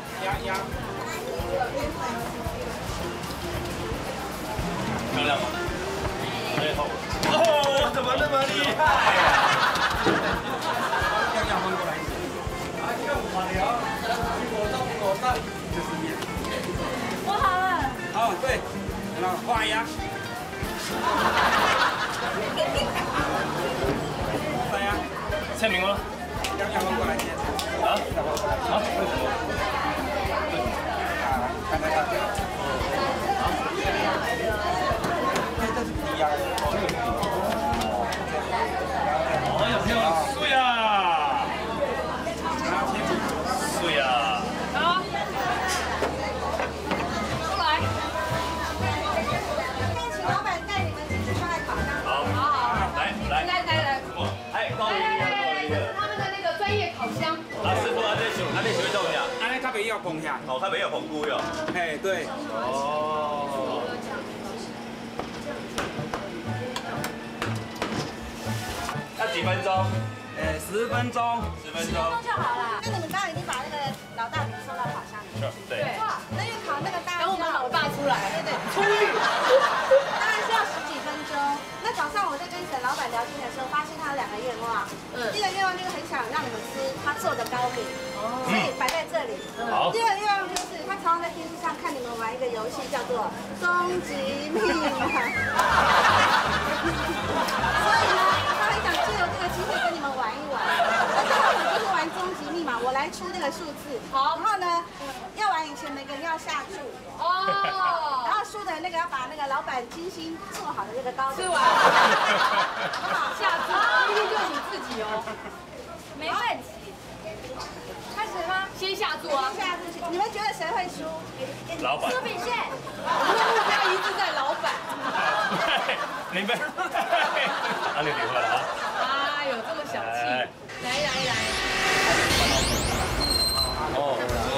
漂亮吗？哦，怎么那么厉害？ 要翻过来一点。这是面。 我好了。 好，对，然后画压。画压。 签名吗？ 要翻过来一点。 啊？为什么？ 看。这是皮呀。 哎呀，水啊！水啊！ 好，出来。 请老板带你们进去上来烤箱。 好， 来。哎，高来，这是他们的那个专业烤箱。 啊，师傅，安尼学到呀？ 安尼较袂要碰下。 哦，较袂要碰菇哟。 哎，对。 哦。要几分钟 ？10分钟。 10分钟就好了。那你们刚刚已经把那个老大饼送到烤箱里面去。 对。 哇，那因为烤那个当然等我们老爸出来。 对。 出狱。 当然是要10几分钟。那早上我在跟沈老板聊天的时候，发现他有2个愿望。第一个愿望就是很想让你们吃他做的糕饼，所以摆在这里。 好。 第二个愿望就是他常常在电视上看你们玩一个游戏，叫做终极密码。所以呢，他很想借由这个机会跟你们玩一玩。那最后我就是玩终极密码，我来出这个数字。好，然后呢，要玩以前每个人要下注。哦。然后输的那个要把那个老板精心做好的这个糕点吃完。好不好？ 下注，一定就是你自己哦。 没问题。开始吗？ 先下注啊！ 下注，你们觉得谁会输？ 老板。 苏炳宪。 我们的目标一致在老板。 明白。啊，你领会了啊？ 哎呦，这么小气！来。 哦，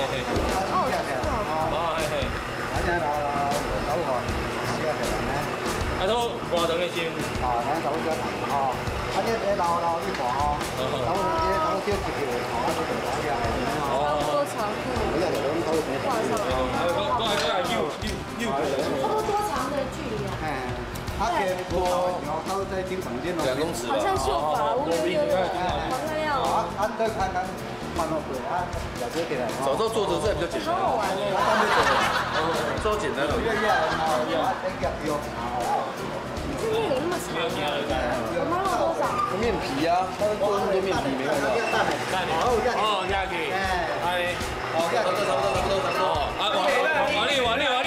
啊，都活动的先。 啊，咱走咗哦，啊，你老呢個哦，走叫條哦，啊，都做咗嘅係點啊？ 多長度？ 每人兩刀嘅。 都係多長的距離啊？ 他嘅我都在經常見到。2公尺。 好像秀法屋那邊的，好像要。 啊，對，看慢落去啊，有啲嘅。 早知道坐着这比较简单。 好好玩耶。 这都简单了。 面有那么长？我们弄多少？ 面皮啊，他们做那么多面皮没看到。 哦，下去。哎， 好，差不多。 啊，瓦力，这里哈，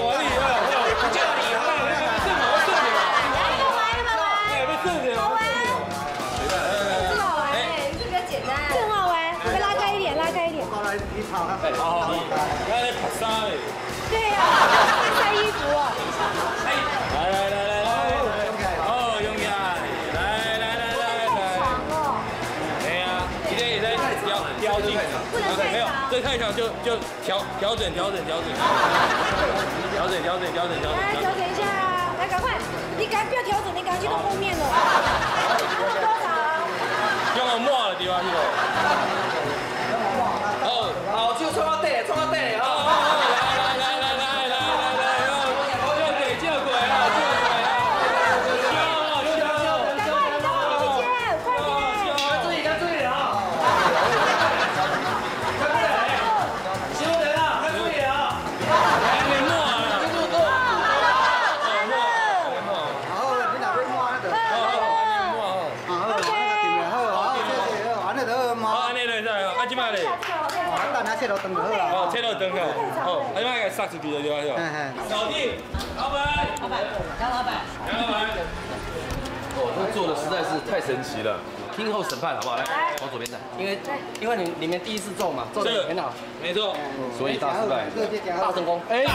好玩。这好玩哎，这比较简单。这很好玩，可以拉开一点。 過來你炒下。 哦，那你拍衫嘞？ 对呀，晒衣服。 來。哦，用呀，來。 長哦。 對呀，你這也在雕進。沒有，這太長就調整。 來調整一下啊！來，趕快，你趕快不要調整，你趕快去弄後面了。 用个抹的对吧？这个。哦，好，就冲到底，冲到底哈。 切到灯就好啦。 哦，切到灯啊。哦，还要给杀出去就对了。搞定，老板。老板，杨老板。杨老板。 哦，这做的实在是太神奇了。听候审判好不好？来，往左边站。 因为你们第一次做嘛，做的很好。 没错。 所以大失败。 大成功。哎。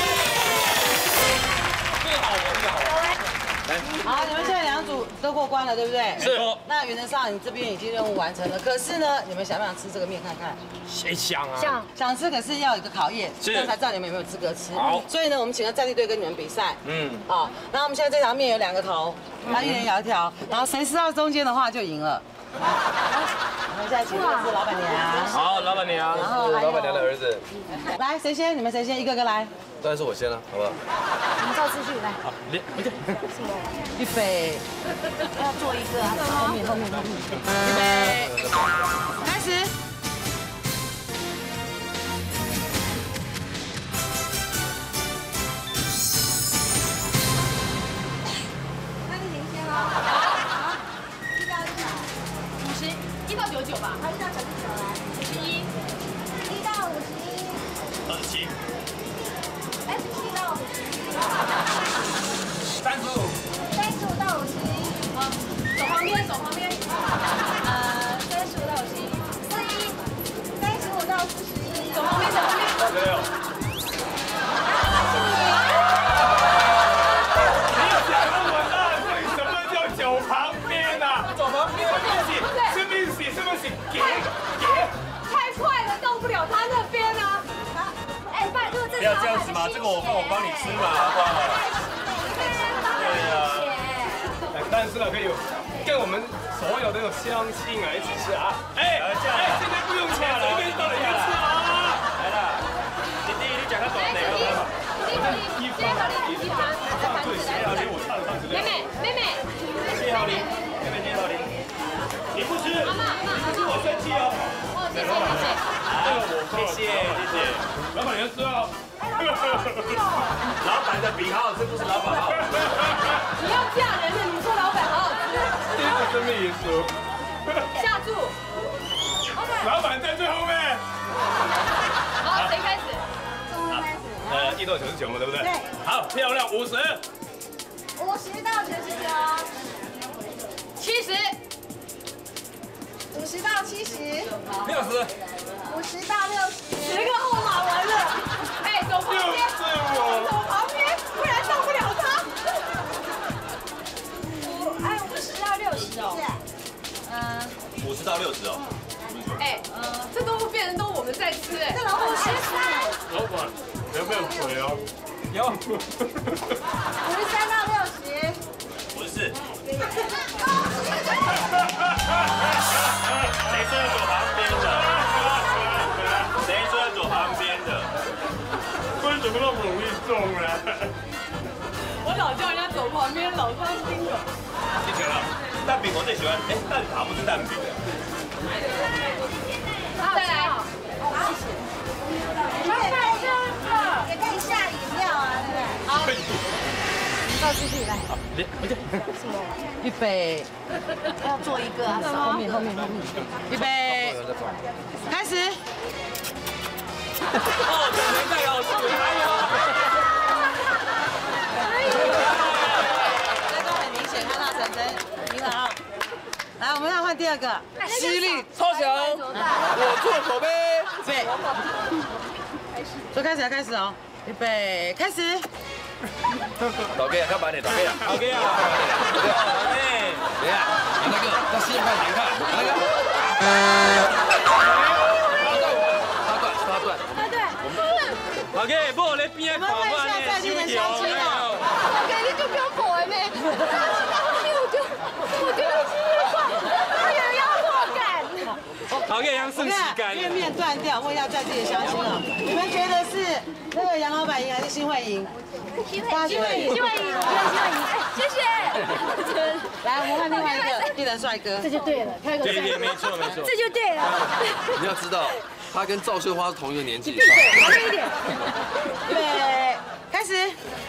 这个好，这个好。 好，你们现在2组都过关了，对不对？ 是。 那原则上你这边已经任务完成了，可是呢，你们想不想吃这个面看看？ 谁想啊？ 想吃，可是要有一个考验，这样才知道你们有没有资格吃。 好。 所以呢，我们请了战地队跟你们比赛。好，然后我们现在这条面有2个头，那一人摇一条，然后谁吃到中间的话就赢了。我们现在请的是老板娘。 好，老板娘。 然后老板娘的儿子。 来，谁先？你们谁先？一个个来。 当然是我先了，好不好？ 我们照次序来。 好， 预备。 要做一个啊。 后面。预备，开始。 那你先哦。 1到99吧。 好，1到99来。 51。 1到51。 27。 27到51。 35。 35到51。 好，走旁边。 35到51。41。35到41。 走旁边。 66。你有讲那么大声，什么叫走旁边啊？走旁边。是不是？ 太快了，到不了他那边啊！ 哎，拜托， 不要这样子嘛，这个我帮你吃嘛，好不好？对呀。但是呢，可以跟我们所有的乡亲啊一起吃啊！哎，现在不用钱，随便到哪边吃啊！来了，你讲他短哪个？一盘。对，谢小林，我唱唱之类的。 妹妹。 谢小林，妹妹谢小林。你不吃，你不吃我生气哦。 哦，谢谢。 谢谢。老板娘吃哦。老板的饼好好吃，不是老板好好吃。 你要嫁人了，你说老板好好吃。 这个生命因素。 下注。 老板在最后面。 好，谁开始 ？1到99了，对不对？ 对。 好，漂亮，50。 50到99。 70。 50到70。 60。 50到60。 10个号码完了。哎，走旁边。走旁边，不然到不了他。 50到60哦。 50到60哦。 哎，这都变成都我们在吃哎。 这老板先吃。 老板有没有鬼哦？有。 53到60。 54。谁说要走旁边的？谁说要走旁边的？为什么那么容易中呢？ 我老叫人家走旁边，老伤心了。 记起来了，蛋饼我最喜欢，蛋挞不是蛋饼。 再来。 也可以下饮料啊，对不对？好。照次序来。什么？ 预备。 要做一个啊。 后面。预备。开始。 哦，这人太好吃了，还有。 这都很明显，看到陈真赢了啊！来，我们要换第2个， 犀利超强，我做口碑。 对，就开始哦，预备，开始。 老哥呀，看板点，老哥呀， 老哥呀， 等一下，那个到7块钱看，那个。他断。 老哥，不我来边看嘛呢？ 在地的乡亲哦。 老哥，你就不要跑了呢。我就要吃了。 剩洗干。因为面断掉，问一下在地的乡亲啊，你们觉得是那个杨老板赢还是新会赢？新会赢， 谢谢。 来，我们换另外一个艺人帅哥， 这就对了，开个对，没错。 这就对了。 你要知道，他跟赵秀花是同一个年纪。 闭嘴，旁边一点。 对，开始。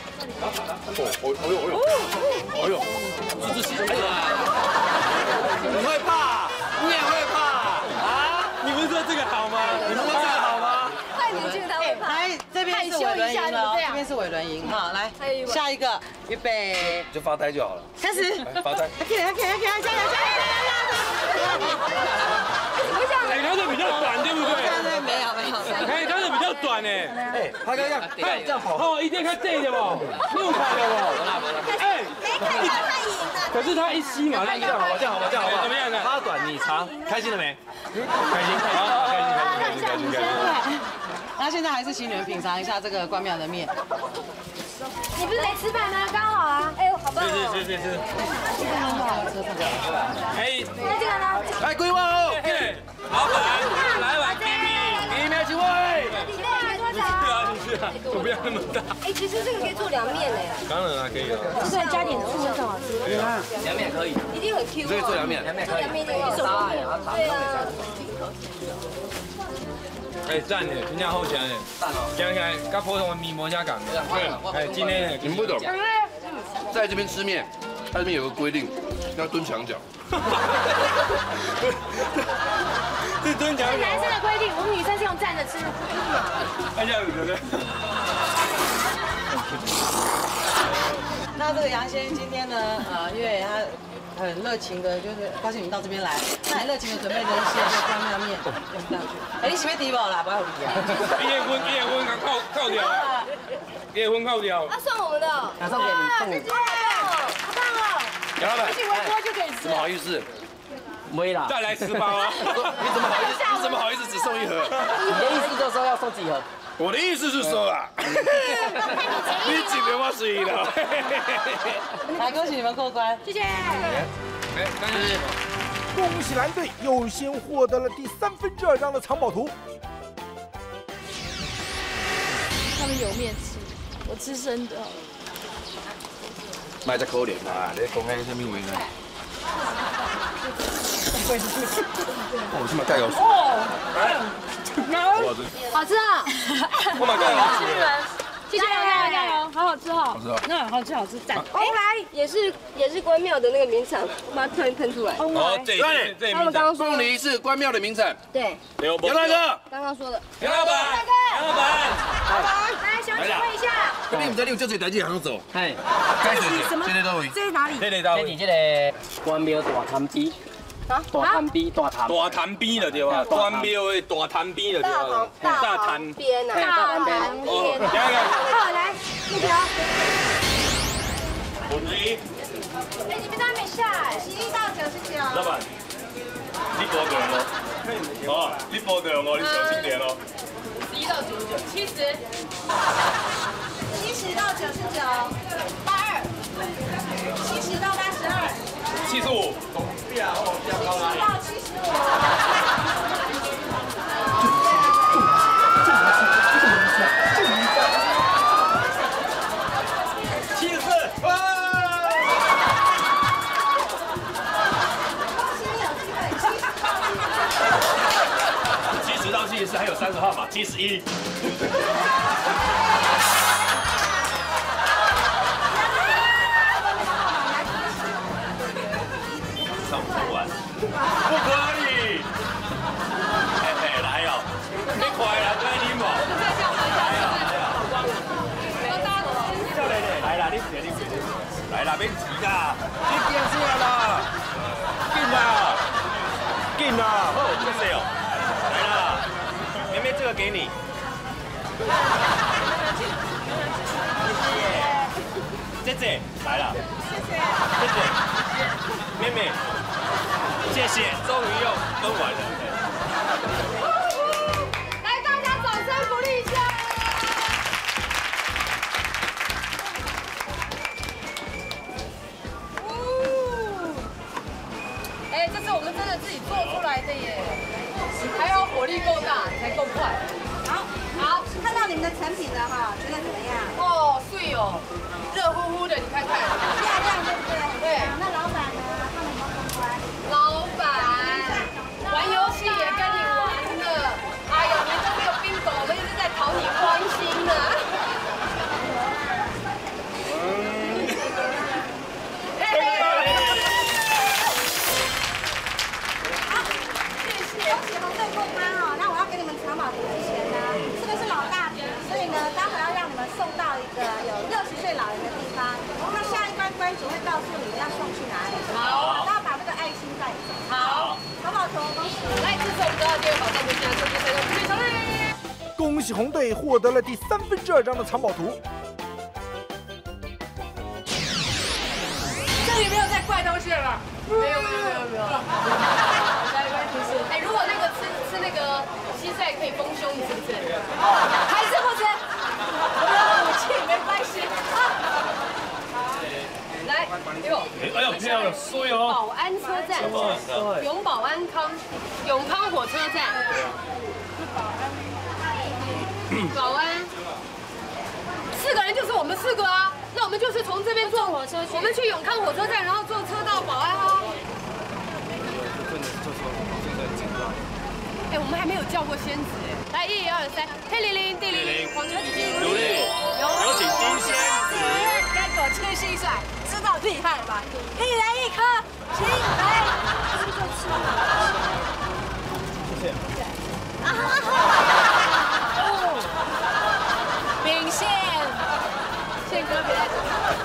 哎呦，自己你会怕，你也会怕啊？你不是说这个好吗？你不是说这个好吗？ 太年轻他会怕。 来，这边是伟伦赢了，这边是伟伦赢。好，来，下一个，预备， 就发呆就好了。 开始， 发呆。 可以，加油！ 哎，他的比较短，对不对？ 没有。 哎，他的比较短哎。 哎，他刚刚这样跑。 哦，一定看这的不？六块的不？哎，可是他一吸嘛， 这样好吧？ 怎么样呢？ 他短你长，开心了没？ 开心。 那现在还是请你们品尝一下这个关庙的面。 你不是没吃饭吗？刚好啊。哎呦，好棒哦。 是。哎， 那这个呢？ 来规划哦。 老板，来碗给你们几位。是啊，我不要那么大。 哎，其实这个可以做凉面哎。 当然啊，可以啊。 这个加点醋会更好吃。 对啊， 凉面可以， 一定很 Q。 这个做凉面。 凉面可以。 对啊。 哎，赞的，真正好吃的。赞哦。讲起来，跟普通的面无啥共。对。哎，今天你们不懂，在这边吃面，它这边有个规定，要蹲墙角。 是蹲墙角。 男生的规定，我们女生是用站着吃。 哎呀，对不对？ 那这个杨先生今天呢，因为他很热情的，就是高兴你到这边来，他很热情的准备了一些关庙面用上去。哎，你是要低保啦，不要理啊。 叶婚靠掉，叶婚靠掉。 啊，送我们的。 马上给你，送你。 好棒哦！ 杨老板， 而且微波就可以吃。 怎么好意思？ 没啦。 再来10包啊！ 你怎么好意思只送1盒？ 你的意思就是说要送几盒？ 我的意思是说啊，你几年我随了。 来，恭喜你们过关， 谢谢。 恭喜蓝队又先获得了第2/3张的藏宝图。 他们有面吃，我吃生的。 卖只可怜啊！你讲迄什么话呢？哦，这么盖油。 好吃啊！ 我买盖油。 谢谢加油，好吃哦。 好吃啊！ 那好吃，赞。红来也是关庙的那个名产，把它喷出来。 哦，这他们刚刚说凤梨是关庙的名产。 对。 杨大哥。 刚刚说的。 杨老板。 来，想请问一下。 你唔知你有这侪代志通做？ 嗨。 该是什么？这里到位？ 这是哪里？ 这里到位。 这里这个关庙大潭边。大潭边，大潭边了对吧？关庙的大潭边了对吧？ 大潭边啊，大潭边。好，来，那条。哎，你们都还没下哎，11到99。 老板，你多个人哦？哦，你多个人哦，你小心点哦。 11到99，70。 70到99，82。70到82。 75。 70到75。 70到74还有3个号码，71。上不完，不可以！嘿嘿，来哦，你快来对你嘛！来啦，你来啦，免急啦，你惊啥啦？紧啦，好，谢谢哦。来啦，妹妹这个给你。谢谢，来了。谢谢，妹妹，谢谢，终于又分完了。 来，大家掌声鼓励一下。哎，这是我们真的自己做出来的耶，还有力够大才够快。好， 看到你们的成品了哈，觉得怎么样？ 哦，碎哦，热乎乎的，你看看。 漂亮，对不对？ 对。 那老板呢？他们有没有公关？ 老板玩游戏也跟你玩的，哎呦，你都没有冰狗，我们一直在讨你欢心呢。 恭喜红队过关哦！那我要给你们藏宝图之前呢，这个是老大图，所以呢，待会要让你们送到一个有60岁老人的地方。那下一关关主会告诉你们要送去哪里。好，然后把这个爱心带走。好，藏宝图，恭喜！ 来，这是我们的第二宝藏图，现在收集成功，成功！ 恭喜红队获得了第2/3张的藏宝图。 这里没有再怪东西了吧？没有。下一关提示，哎，如果那个吃那个蟋蟀可以丰胸，你是不是？还是不吃？我没有武器，没关系。来，给我。 哎呦，漂亮，衰哦。 保安车站，永保永康火车站。保安，4个人就是我们4个啊。那我们就是从这边坐火车，我们去永康火车站，然后坐车到保安哦。哎，我们还没有叫过仙子哎。来，1、2、3，黑玲玲、地灵，黄秋吉， 努力，有请金仙子。 该给我吃蟋蟀，知道厉害吧？1人1颗，请来，吃就吃嘛。谢谢。秉宪，宪哥别来。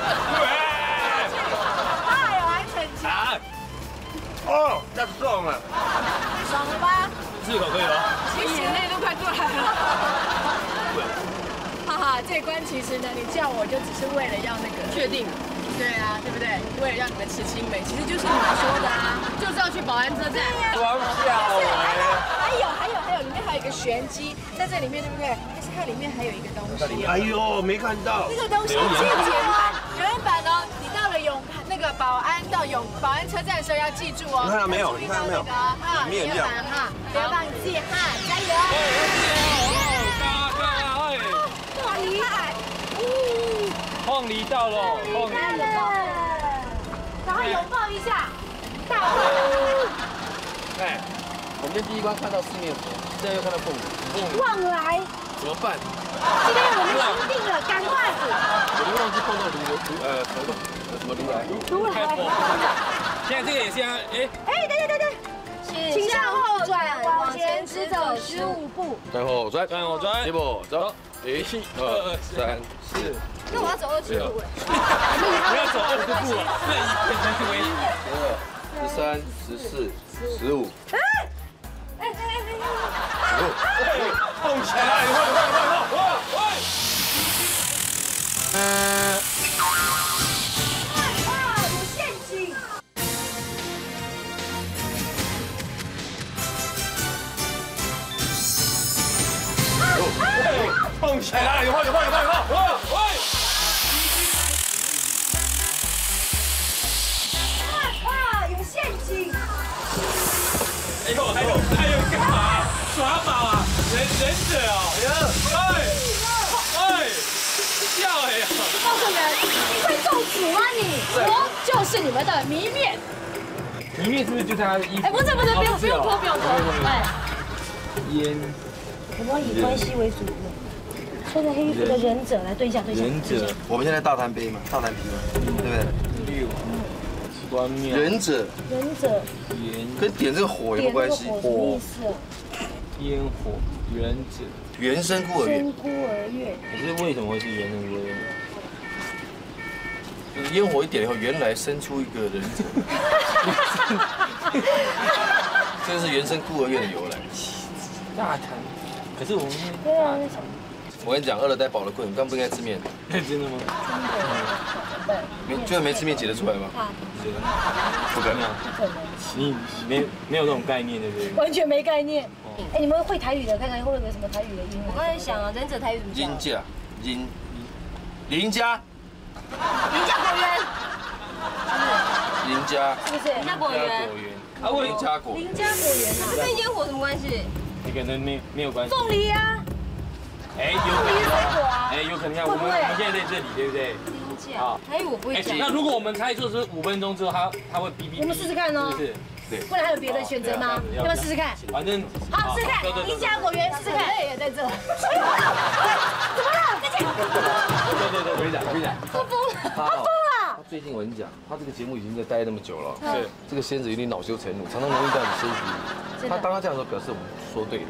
太有安全感。 哦，那爽了。 爽了吧 4口可以吗？ 其实眼泪都快出来了。 哈哈，这关其实呢，你叫我就只是为了要那个确定。 对啊，对不对？为了让你们吃青梅，其实就是你们说的啊， 就是要去保安车站。 光笑还有，里面还有一个玄机，在这里面对不对？但是它里面还有一个东西。 哎呦，没看到。 这个东西是原版哦，你到了那个保安车站的时候要记住哦。 你看到没有？ 你看到没有？哈， 面这样哈，不要忘记哈，加油！ 哇，厉害！ 晃梨到了，晃梨。 然后拥抱一下，大呼！ 哎，我们第一关看到四面佛，现在又看到凤梨， 旺来， 怎么办？ 今天我们赢定了，赶快！ 我都忘记碰到什么炉来？ 如来。 现在这个也是啊， 对，请向后转，往前直走15步。 向后转，一步走，1、2、3、4。 那我要走20步哎。 不要走20步啊，对，变成为 13、14、15。 蹦起来！ 有陷阱！ 蹦起来！有有陷阱！ 哎呦，干嘛？耍宝啊！忍者哦！笑哎呀！ 告诉你们，你会中暑吗你？我就是你们的迷面。 迷面是不是就在他的衣服？ 哎，不是，不用脱。哎， 烟。 我们以关系为主，穿着黑衣服的忍者来对一下。 忍者，我们现在大谈杯嘛，大谈啤嘛，对不对？6。 关面。 忍者。跟点这个火有关系。 火。 烟火。忍者。 原生孤儿院。 孤儿院。 可是为什么会是原生孤儿院？ 烟火一点以后，原来生出一个忍者。这是原生孤儿院的由来。 大谈。可是我们对啊， 我跟你讲，饿了呆饱了困，你刚不应该吃面。 真的吗？ 觉得没吃面解得出来吗？不可能。 你没有这种概念，对不对？ 完全没概念。哎，你们会台语的，看看会不会有什么台语的音？我刚才想啊，忍者台语怎么讲？ 林家果园。 林家。 是不是？林家果园。 林家果园啊。 这跟烟火什么关系？ 你可能没有关系。 凤梨啊， 哎，有可凤梨能水果啊， 哎，有可能像我们现在在这里，对不对？ 好，哎，我不会讲。 那如果我们猜错是5分钟之后，他会哔哔。 我们试试看哦。 是。对。 不然还有别的选择吗？要不要试试看？ 反正。 好，试试看。林家果园试试看。也在这。怎么了？再见。 对，我跟你讲， 他疯了。 最近我跟你讲，他这个节目已经在待那么久了， 是这个仙子有点恼羞成怒，常常容易到你身体。他当他这样说，表示我们说对了。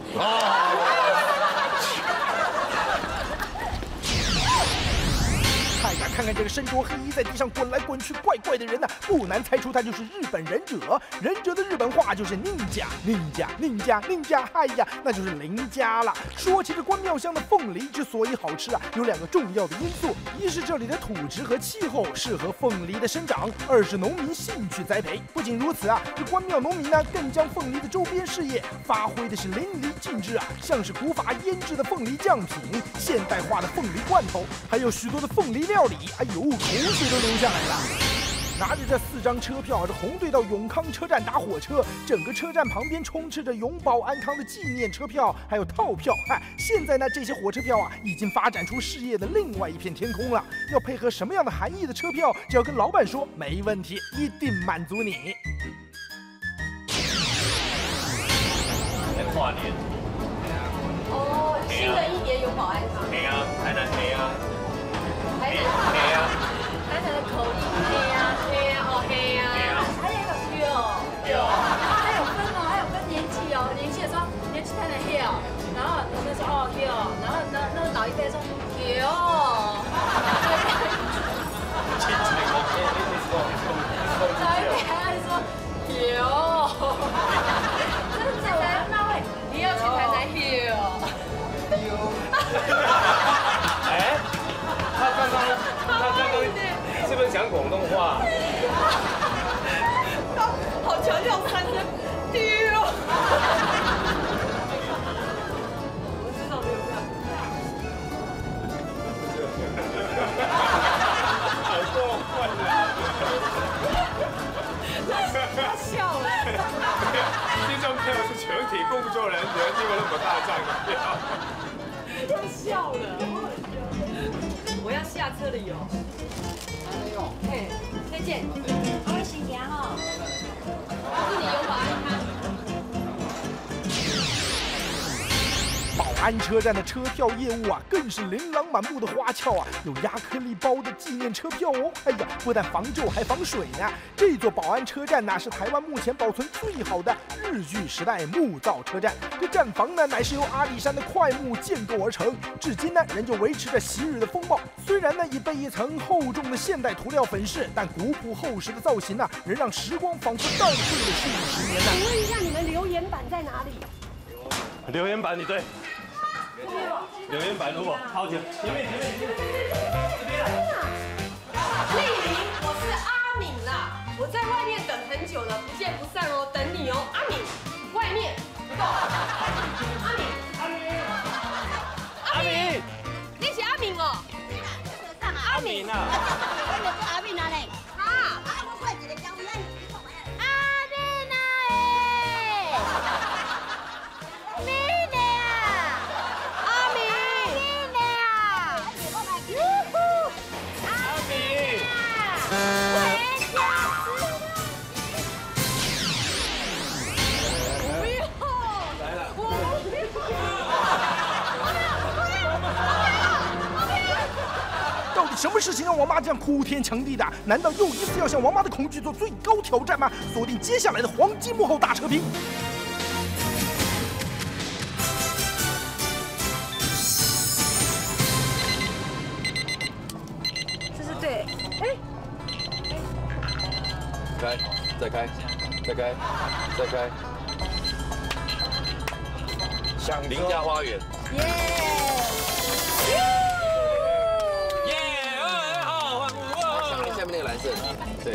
看看这个身着黑衣在地上滚来滚去怪怪的人呢，不难猜出他就是日本忍者。忍者的日本话就是宁家，哎呀，那就是林家了。说起这关庙乡的凤梨之所以好吃啊，有2个重要的因素：一是这里的土质和气候适合凤梨的生长；二是农民兴趣栽培。不仅如此啊，这关庙农民呢更将凤梨的周边事业发挥的是淋漓尽致啊，像是古法腌制的凤梨酱品、现代化的凤梨罐头，还有许多的凤梨料理。哎呦，口水都流下来了。拿着这4张车票，这红队到永康车站打火车，整个车站旁边充斥着永保安康的纪念车票，还有套票。现在呢，这些火车票啊，已经发展出事业的另外一片天空了。要配合什么样的含义的车票，只要跟老板说，没问题，一定满足你。 跨年。 哦，新的一年有保安康。 没啊，台南没啊。 台南的口音黑啊，黑啊， 还有一个有， 还有分年纪哦，年轻的时候年纪太难 hill， 然后我们说哦 hill， 然后那个老一辈说 hill， 老一辈还说 hill， 真的假的？那位你要去台南 hill， 哎。他刚刚是不是讲广东话？ 好强调3声丢。我知道没有看。 好过分他笑了。 这张票是全体工作人员订了那么大张的票。 他笑了。我要下车了哟。嘿，再见。 我新年哈。 祝你有保安康。 保安车站的车票业务啊，更是琳琅满目的花俏啊，有亚克力包的纪念车票哦。哎呀，不但防皱还防水呢。这座保安车站呢，是台湾目前保存最好的日据时代木造车站。这站房呢，乃是由阿里山的块木建构而成，至今呢，仍旧维持着昔日的风貌。虽然呢，已被一层厚重的现代涂料粉饰，但古朴厚实的造型呢，仍让时光仿佛倒退了数十年呢。 请问一下，你们留言板在哪里？ 留言板你对。留言板如果好前面。 丽玲，我是阿敏啦，我在外面等很久了，不见不散哦，等你哦，阿敏，外面不够，阿敏，你是阿敏哦，阿敏啊， 阿敏哪里？ 啊， 我快一个讲你。 到底什么事情让王妈这样哭天抢地的？难道又一次要向王妈的恐惧做最高挑战吗？锁定接下来的黄金幕后大扯评。 这是对，哎， 开，再开，再开，再开。响林家花园。 耶！ 下面那个蓝色，对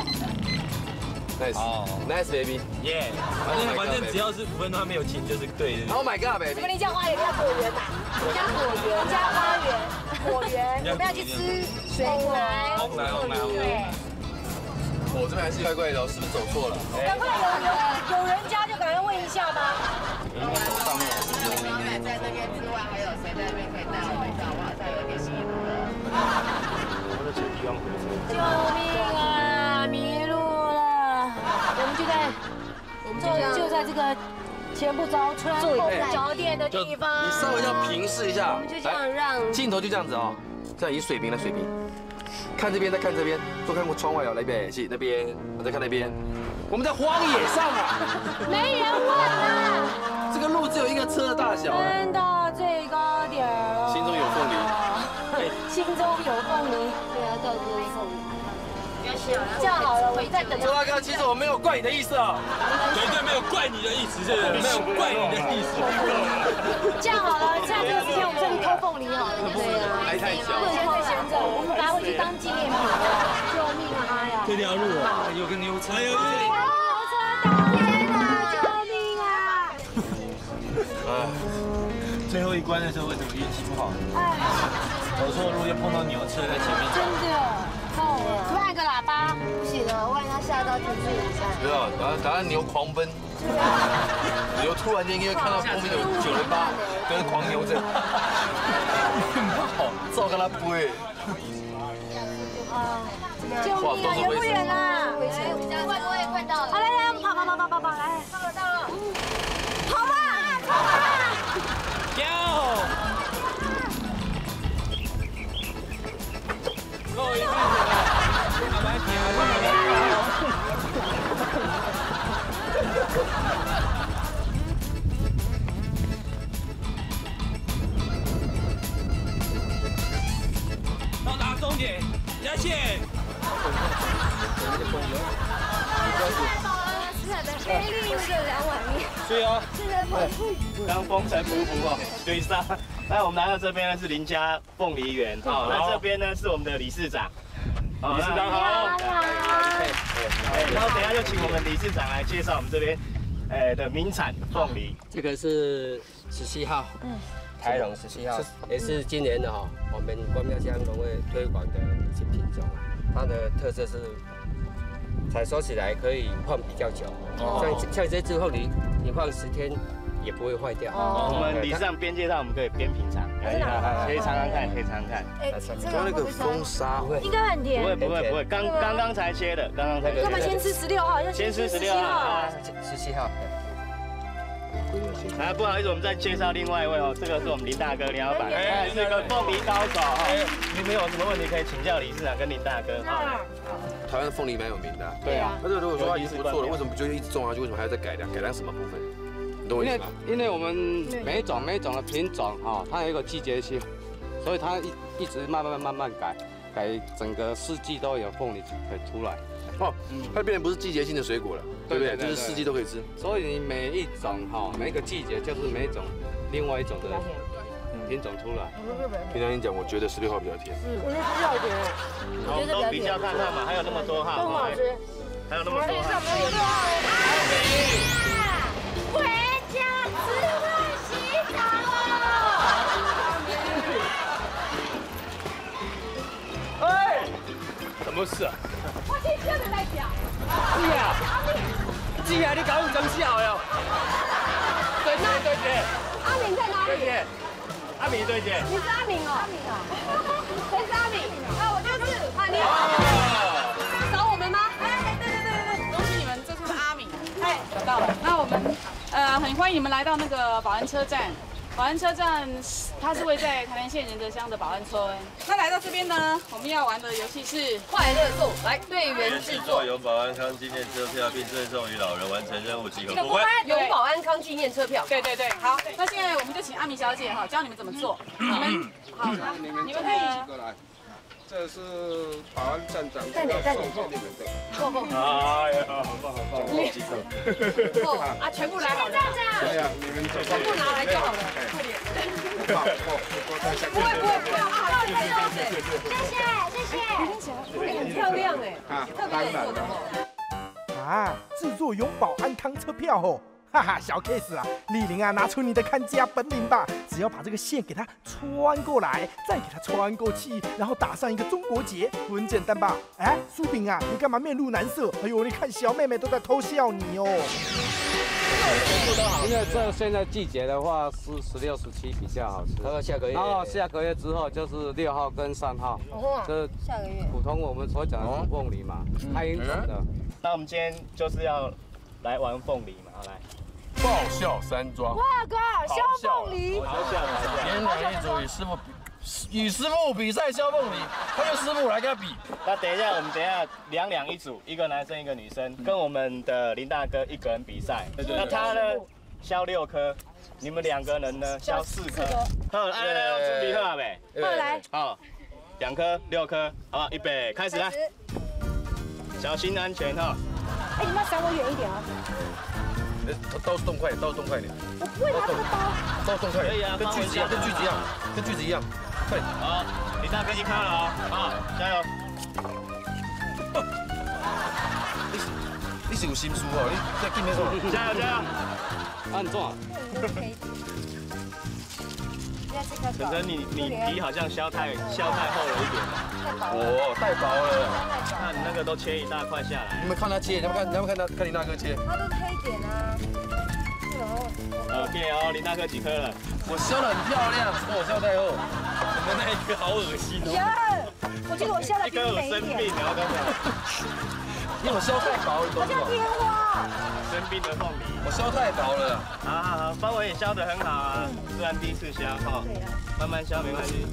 ，nice baby， 耶！反正只要是5分钟他没有请就是对的。 Oh my god baby！ 什么林家花园叫果园呐？林家果园，林家花园，果园，我们要去吃水果。 红来。 我这边还是怪怪的，是不是走错了？ 赶快有人家就赶快问一下吧。 上面在那边之外，还有谁在那边可以带我们一下？我好像有点迷路了。 我在这个地方回车。 救命啊！迷路了。我们就在这个前不着村后不着店的地方。 你稍微要平视一下， 我们就这样让镜头就这样子哦，这样以水平的水平，看这边再看这边，都看过窗外哦，那边是那边，我再看那边，我们在荒野上啊， 没人问啊。 这个路只有一个车的大小。 奔到最高点了。 心中有凤梨。 心中有凤梨。对啊，到处都是凤梨。这样好了，我在等。 周大哥，其实我没有怪你的意思啊， 绝对没有怪你的意思，是不是？没有怪你的意思。 这样好了，趁这个时间我们就去偷凤梨好了。对啊。 还太小。 不能再闲着，我们拿回去当纪念品了。救命啊！哎呀。 这条路啊，有个牛车。哎呦！ 牛车大天哪！救命啊！ 哎，最后一关的时候为什么运气不好？哎，走错路又碰到牛车在前面。 真的。突然一个喇叭，不行了，万一他吓到进去一下。 不要，等下牛狂奔，牛突然间因为看到后面有908，跟狂牛症，好，照跟他飞。 救命啊！远不远啊？快到了！好，来，跑，来，到了，跑吧， go！ 够一次了，慢到达终点，加线。 黑另一个2碗面。 对哦。 现在跑步。 刚风尘仆仆哦，对上。那我们来到这边呢是林家凤梨园，好，那这边呢是我们的理事长。理事长好。然后等一下就请我们理事长来介绍我们这边的名产凤梨。 这个是17号，台龙17号，也是今年的哈，我们关庙乡农会推广的新品种啊。它的特色是采收起来可以放比较久，像这只凤梨，你放10天也不会坏掉。 我们理事长边介绍，我们可以边品尝，可以尝尝看，可以尝尝看。 刚那个风沙应该很甜。 不会，刚刚才切的，刚刚才。 要不先吃16号，要先吃17号。 17号。 不好意思，我们再介绍另外一位哦，这个是我们林大哥林老板，是个凤梨高手哈。你们有什么问题可以请教理事长跟林大哥。 台湾的凤梨蛮有名的。 对啊。 但是如果说它已经不错了，为什么不就一直种下去？为什么还要再改良？改良什么部分？你懂我意思吗？ 因为我们每种的品种哈，它有一个季节性，所以它一直慢慢改整个四季都有凤梨可以出来。 哦，它变成不是季节性的水果了，对不对？就是四季都可以吃。 所以你每一种哈，每一个季节就是每一种另外一种的品种出来。 平常你讲，我觉得16号比较甜。 我觉得16号甜。 我们都比较看看嘛，还有那么多号， 都好吃。 还有那么多号。 回家只会洗澡。 哎，什么事啊？ 我听这个在讲。 姐啊，你搞有真笑哟！对姐。 阿明在哪里？ 阿明对姐。 你是阿明哦。谁是阿明？我就是。你好。找我们吗？对。 恭喜你们，这就是阿明。找到了。那我们很欢迎你们来到那个保安车站。保安车站它是位在台南县仁德乡的保安村。那来到这边呢，我们要玩的游戏是快乐颂，来队员制作由保安康纪念车票，并赠送于老人完成任务即可过关。 由保安康纪念车票。 对，好，那现在我们就请阿明小姐哈教你们怎么做。你们好，你们可以过来。这是保安站长送给你们的。 哎呀，好棒！ 全部来好了。 对呀，你们全部拿来就好了，快点。不会，谢谢。很漂亮哎，特别做的哦。 制作用保安康车票哦， 哈哈，小 case 啊，丽玲啊，拿出你的看家本领吧！只要把这个线给它穿过来，再给它穿过去，然后打上一个中国结，很简单吧？哎，苏炳啊，你干嘛面露难色？哎呦，你看小妹妹都在偷笑你哦。 因为这现在季节的话是16、17比较好吃，然后下个月之后就是6号跟3号，这下个月。 普通我们所讲的土凤梨嘛，爱英种的。 那我们今天就是要来玩凤梨嘛，来。 爆笑山庄。 哇哥，削凤梨。 天然一组与师傅比赛削凤梨，他跟师傅来跟他比。 那等一下，我们2两一组，一个男生一个女生，跟我们的林大哥一个人比赛。那他呢削6颗，你们2个人呢削4颗。好，来，准备好呗。 好来。 好，2颗6颗，好吧，预备开始来。小心安全哈。 哎，你们要闪我远一点啊。 刀动快点，刀动快点。 我不会拿这个刀。 刀动快点。 可以啊， 跟锯子一样，跟锯子一样，跟锯子一样。快点。 好，林大哥1颗了哦，好，加油。 你是有心思哦，你在紧咩做？ 加油加油！ 按怎？ 晨晨，你皮好像削太厚了一点。 哦，太薄了。 那你那个都切一大块下来。 你们看他切，你们看林大哥切。 它都是黑点啊。 OK 哦，林大哥几颗了？ 我削得很漂亮，我削太厚。你们那一颗好恶心哦。 我觉得我削的比你美一点。 生病了，刚才。 因为我削太薄，你懂吗？ 我叫天花。 生病的凤梨， 我削太薄了。 好，方文也削得很好啊，虽然第一次削哈，慢慢削没关系。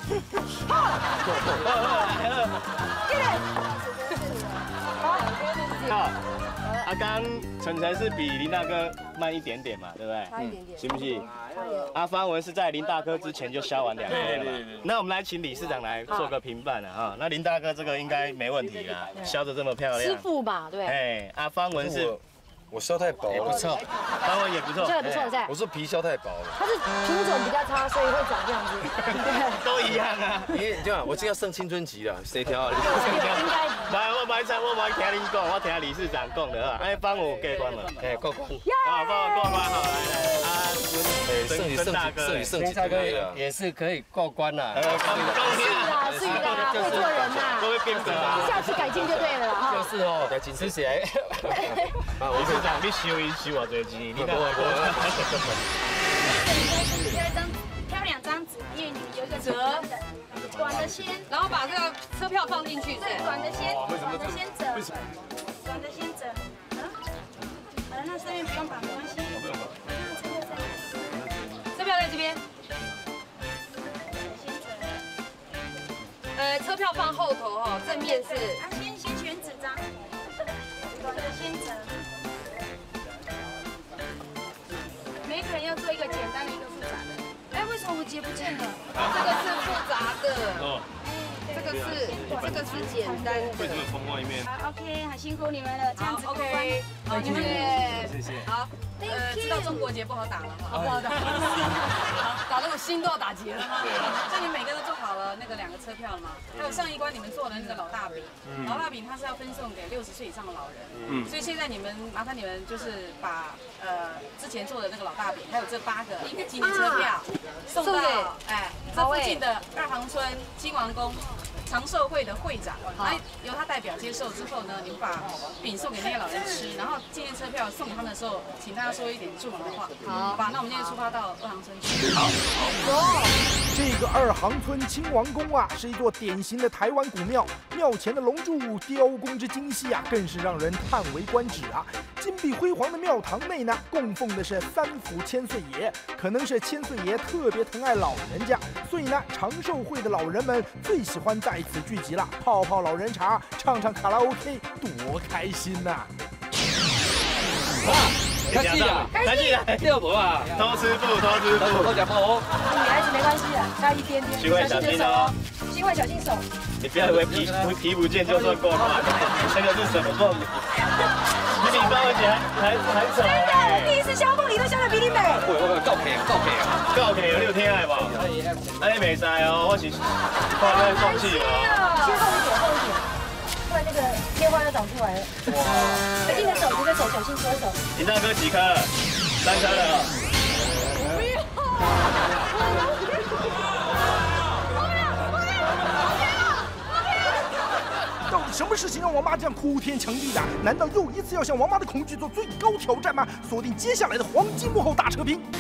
好，刚晨晨是比林大哥慢一点点嘛，对不对？ 差一点点， 行不行？方文是在林大哥之前就削完2颗了嘛。那我们来请理事长来做个评判了哈。那林大哥这个应该没问题啦，削得这么漂亮。 师傅嘛，对。 哎，方文是。 我削太薄了， 也不错， 方文也不错， 这也不错噻。 我是皮削太薄了， 它是品种比较差，所以会长这样子。 都一样啊。 你这样，我这要升青春期了，谁挑啊？ 应该。 来，我买听您讲，我听理事长讲的哈。哎，方文过关了， 哎，过关。 好，方文过关好，来， 剩几大哥也是可以过关啦。 是啦，会做人呐。 都会变色啊。 下次改进就对了哈。 就是哦，改进谢谢。 理事长，你收偌多钱？你看我。 有一张挑2张纸，因为你们有一个折，短的先， 然后把这个车票放进去。 对，短的先，短的先折，短的先折。好了，那上面不用绑，没关系。 车票在这边。车票放后头哈，正面是。 先选纸张，短的先折。每一个人要做一个简单的，一个复杂的。哎，为什么我结不见了？ 这个是复杂的，哦，这个是简单的。 为什么从外面？ 好 ，OK， 很辛苦你们了，这样子过关。 好，你们谢谢。 好，知道中国结不好打了哈，不好打。打那个心都要打结了。 所以你们每个都做好了那个2个车票了吗？还有上一关你们做的那个老大饼，老大饼它是要分送给60岁以上的老人，所以现在你们麻烦你们就是把之前做的那个老大饼，还有这8个纪念车票送到这附近的2行村金王宫长寿会的会长，来由他代表接受之后呢，你们把饼送给那些老人吃，然后纪念车票送给他们的时候，请大家说一点祝福的话。好吧，那我们现在出发到2行村去。 好，这个2行村亲王宫啊，是一座典型的台湾古庙，庙前的龙柱雕工之精细啊，更是让人叹为观止啊。金碧辉煌的庙堂内呢，供奉的是3府千岁爷，可能是千岁爷特别疼爱老人家，所以呢，长寿会的老人们最喜欢在此聚集了，泡泡老人茶，唱唱卡拉 OK， 多开心呐！ 开戏啊！ 开戏啊！ 第二波啊！ 偷吃布，偷讲哦。 女孩子没关系的，差一点点。 新会小心哦！ 新会小心手。 你不要以为皮不见就算过关，那个是什么凤梨？比你高而且还丑。 真的，第一次削凤梨都削得比你美。 我告给你有听爱吧？哎，没使哦，我是放在放弃了。 先放一点，不然那个天花要长出来了。哇！你的手，小心左手。 林大哥几颗了？ 3餐了。 不要！ 到底什么事情让王妈这样哭天抢地的？难道又一次要向王妈的恐惧做最高挑战吗？锁定接下来的黄金幕后大扯评。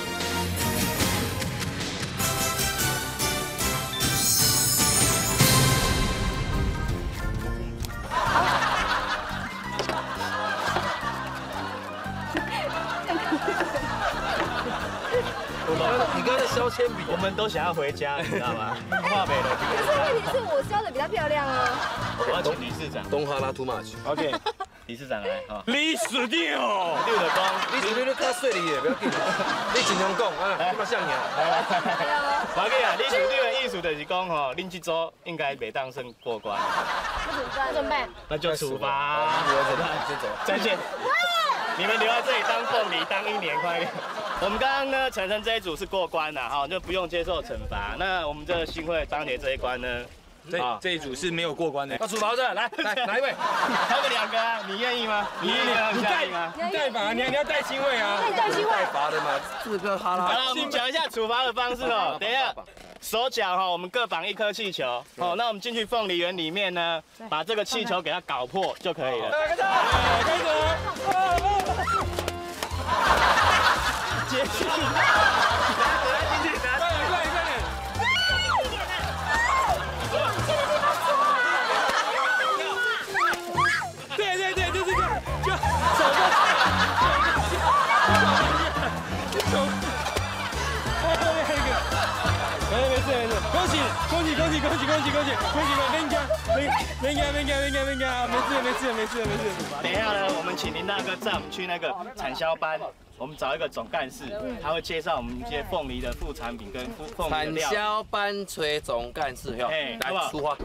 你刚才削铅笔，我们都想要回家，你知道吗？画没了。 可是问题是我削的比较漂亮啊。 我要请理事长。 东哈拉 too much。 OK， 理事长来啊。理事长， 六的光，理事长你较水哩耶，不要紧。你尽量讲啊，你嘛像你啊。 我跟你讲，理事长的意思就是讲吼，恁这组应该袂当算过关。 那怎么办？ 那就处罚。再见。你们留在这里当凤梨当1年，快点。我们刚刚呢，晨晨这一组是过关了哈，就不用接受惩罚。那我们这个新会当年这一关呢， 这一组是没有过关的。 要处罚的，来哪一位？他们2个啊，你愿意吗？你愿意吗？你带吗？ 你带罚，你要带新会啊。 带新会。 带罚的嘛，这个哈拉。 好了，我们讲一下处罚的方式哦。等一下，手脚哈，我们各绑1颗气球。好，那我们进去凤梨园里面呢，把这个气球给它搞破就可以了。开始。结束。没事。等一下呢，我们请林大哥载我们去那个产销班，我们找一个总干事，他会介绍我们一些凤梨的副产品跟凤梨的料。 产销班崔总干事，来出发。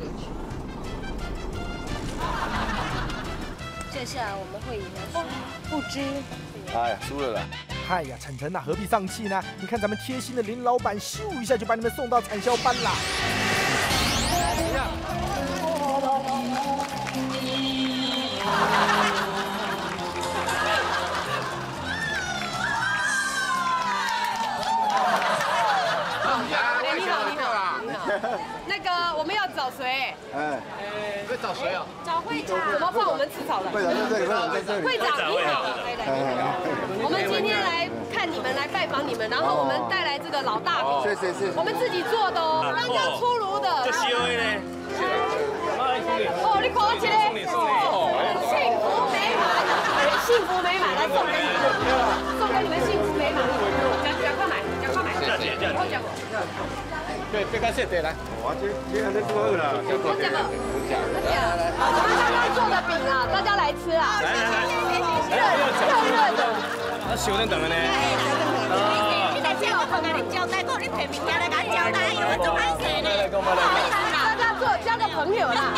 接下来我们会赢的不知。 哎呀，输了啦！ 哎呀，晨晨呐，何必丧气呢？你看咱们贴心的林老板，咻一下就把你们送到产销班啦。 那个我们要找谁？ 会找谁啊？ 找会长。怎么换我们吃草了？ 会长在这里， 会长你好，我们今天来看你们，来拜访你们，然后我们带来这个老大饼， 是， 我们自己做的哦，刚刚出炉的。 这烧的呢？ 哦，你看起来，幸福美满，来送给你们，幸福美满，赶快买，好讲。 对，别看现在来。我今天在做好了，就过来。 我们刚刚做的饼啊，大家来吃啊！热的。 啊，烧等等的呢。 你在这我看到你交代过，你提物件来甲交代，有人做歹势呢。 大家做交个朋友啦。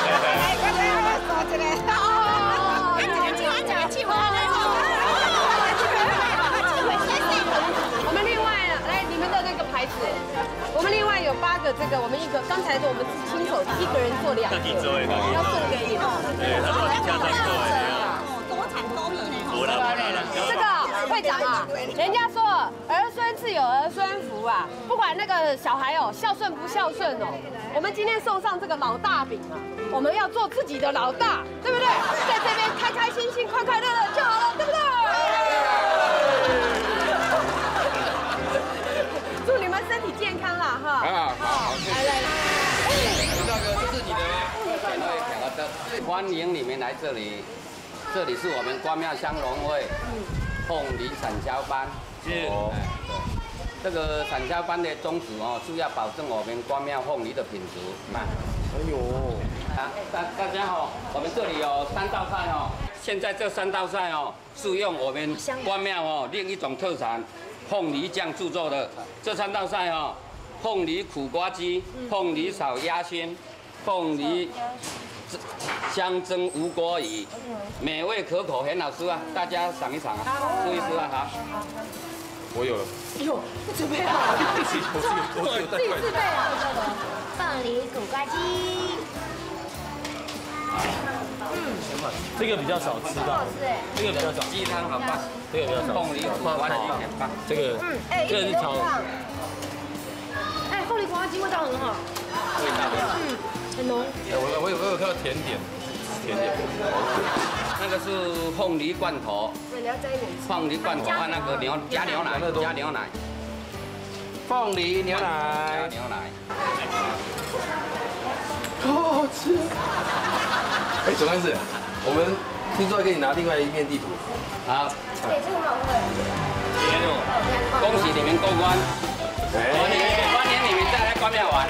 我们另外来你们的那个牌子，我们另外有8个这个，我们一个刚才我们是亲手1个人做2个，要送给你们。 对，他说你家长做的。 多产多艺呢。 这个会长啊，人家说儿孙自有儿孙福啊，不管那个小孩哦孝顺不孝顺哦，我们今天送上这个老大饼啊，我们要做自己的老大，对不对？在这边开开心心、快快乐乐就好了，对不对？祝你们身体健康啦，哈！好，来。 大哥，这是你的吗？欢迎你们来这里，这里是我们关庙乡农会凤梨产销班。哦，对，这个产销班的宗旨哦，是要保证我们关庙凤梨的品质。哎呦，大家好，我们这里有3道菜哦。现在这3道菜哦，是用我们关庙哦另一种特产凤梨酱制作的。这3道菜哦，凤梨苦瓜鸡、凤梨炒鸭心、凤梨香蒸无锅鱼，美味可口，很好吃啊！大家尝一尝啊，试一试啊，好。 我有了。 哟，准备好了，自己自备啊。 凤梨苦瓜鸡。 这个比较少吃到，这个比较少。 鸡汤好棒， 这个比较少。 凤梨瓜鸡很棒， 这个是炒。 哎，凤梨瓜鸡味道很好。 味道很浓。 我有看到甜点， 那个是凤梨罐头。 对，你要加一点。 凤梨罐头和那个加牛奶。凤梨牛奶。牛奶。 好好吃。哎，总干事，我们听说要给你拿另外一面地图。 好。 对，这个很好喝。 恭喜你们过关。过年你们再来关庙玩。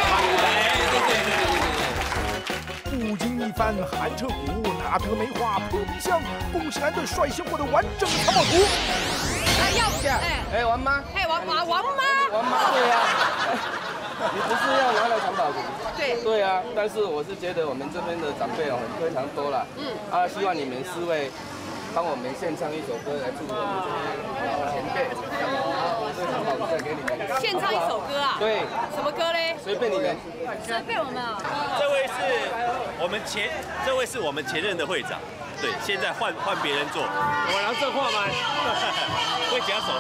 不经一番寒彻骨，哪得梅花扑鼻香？恭喜蓝队率先获得完整的藏宝图。 哎，要哎，王妈。 哎，王妈。 王妈，对呀。你不是要拿来藏宝图？对啊，但是我是觉得我们这边的长辈哦非常多了，希望你们4位帮我们献唱一首歌来祝福我们这些老前辈，我这藏宝图再给你们。 献唱一首歌啊？ 对。 什么歌嘞？ 随便你们。 随便我们啊。 这位是我们前任的会长，对，现在换别人做。我让这话吗？会夹手。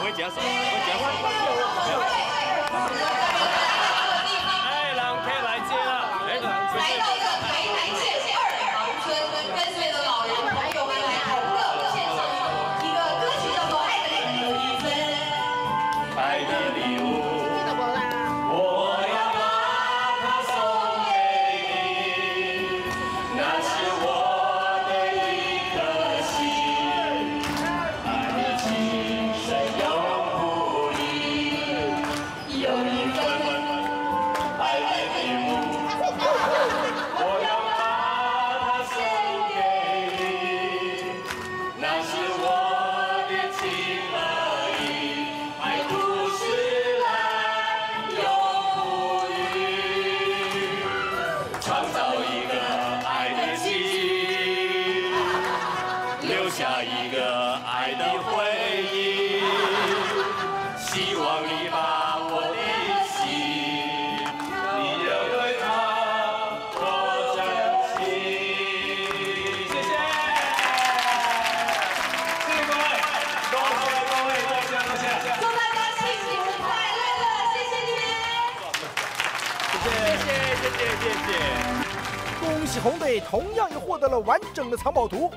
恭喜红队同样也获得了完整的藏宝图。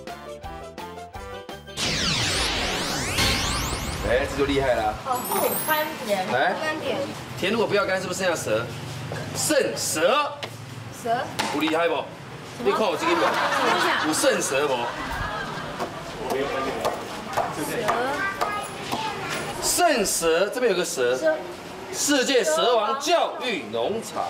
哎，这就厉害了。 不甘甜。 来， 不甘甜。 甜如果不要干，是不是剩下蛇？剩蛇。 蛇。 有厉害不？你看我这个表，有剩蛇不？圣蛇这边有个蛇，世界蛇王教育农场，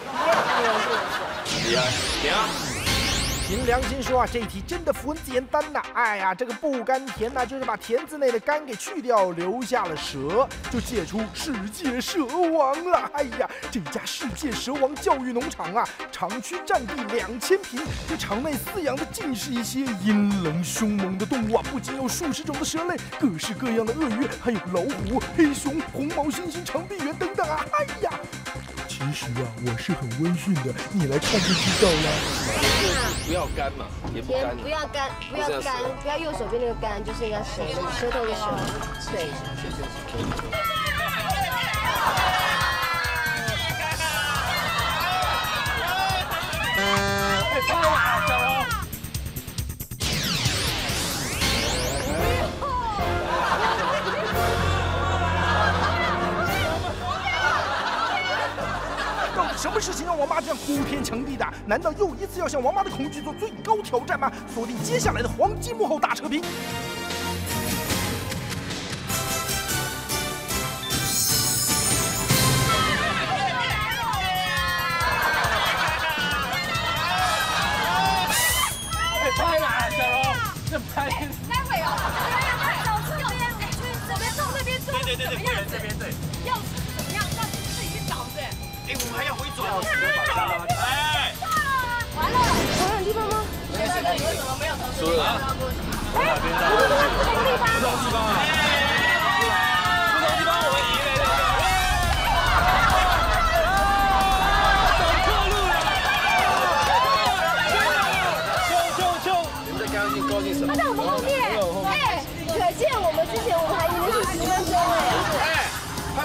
厉害，甜啊！ 凭良心说啊，这一题真的很简单呐！哎呀，这个不甘甜呐，就是把田字内的甘给去掉，留下了蛇，就解出世界蛇王了。哎呀，这家世界蛇王教育农场啊，厂区占地2000平，这场内饲养的尽是一些阴冷凶猛的动物啊，不仅有数十种的蛇类，各式各样的鳄鱼，还有老虎、黑熊、红毛猩猩、长臂猿等等啊！哎呀，其实啊，我是很温驯的，你来看就知道了。 不要干嘛，也不干。 不要干，不要干，不要右手边那个干，就是应该舌头的舌。对。 到底什么事情让王妈这样哭天抢地的？难道又一次要向王妈的恐惧做最高挑战吗？锁定接下来的黄金幕后大扯评。 拍哪？小龙，这拍。 待会哦，走出这边，去这边从这边出， 对，这边对。 要吃怎么样？要自己去找是。 哎，我们还要回转。 哎，完了， 还有地方吗？ 你为什么没有从这边绕过去？ 从哪边绕？不同地方啊。不同地方我们赢了，对不对？走错路了。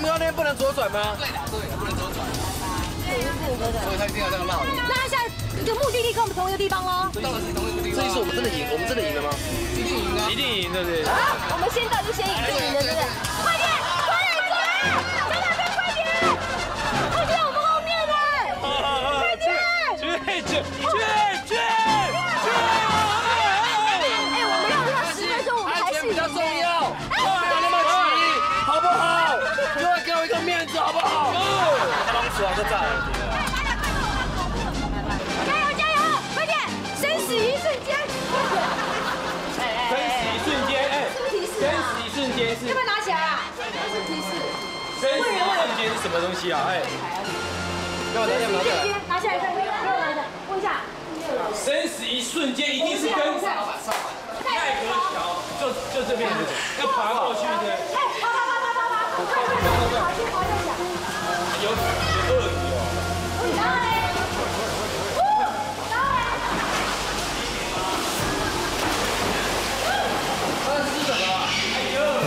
长苗那边不能左转吗？ 对的，不能左转。 所以他一定要这样绕。 那他现在这个目的地跟我们同一个地方喽？ 当然是同一个地方。这一次我们真的赢，我们真的赢了吗？ 一定赢啊！ 一定赢，对不对？ 我们先到就先赢，就赢了，对不对？快点，快点，快点！在哪边？快点！快点，我们后面的！快点！去！哎，我们要不要10分钟？我们才是比较重要，不要那么急，好不好？各位给我一个面子，好不好？他们吃完就炸了。 加油！快点！生死一瞬间！ 生死一瞬间，哎，生死一瞬间是。 要不要拿起来啊？这是提示。 生死一瞬间是什么东西啊？哎， 要拿下， 拿下来看，给我拿一下，问一下。 生死一瞬间一定是跟奈何桥，就这边这种，要爬过去的。 哎，爬，快，先滑一下。 有鳄鱼哦。 然后嘞， 这是什么？哎呦！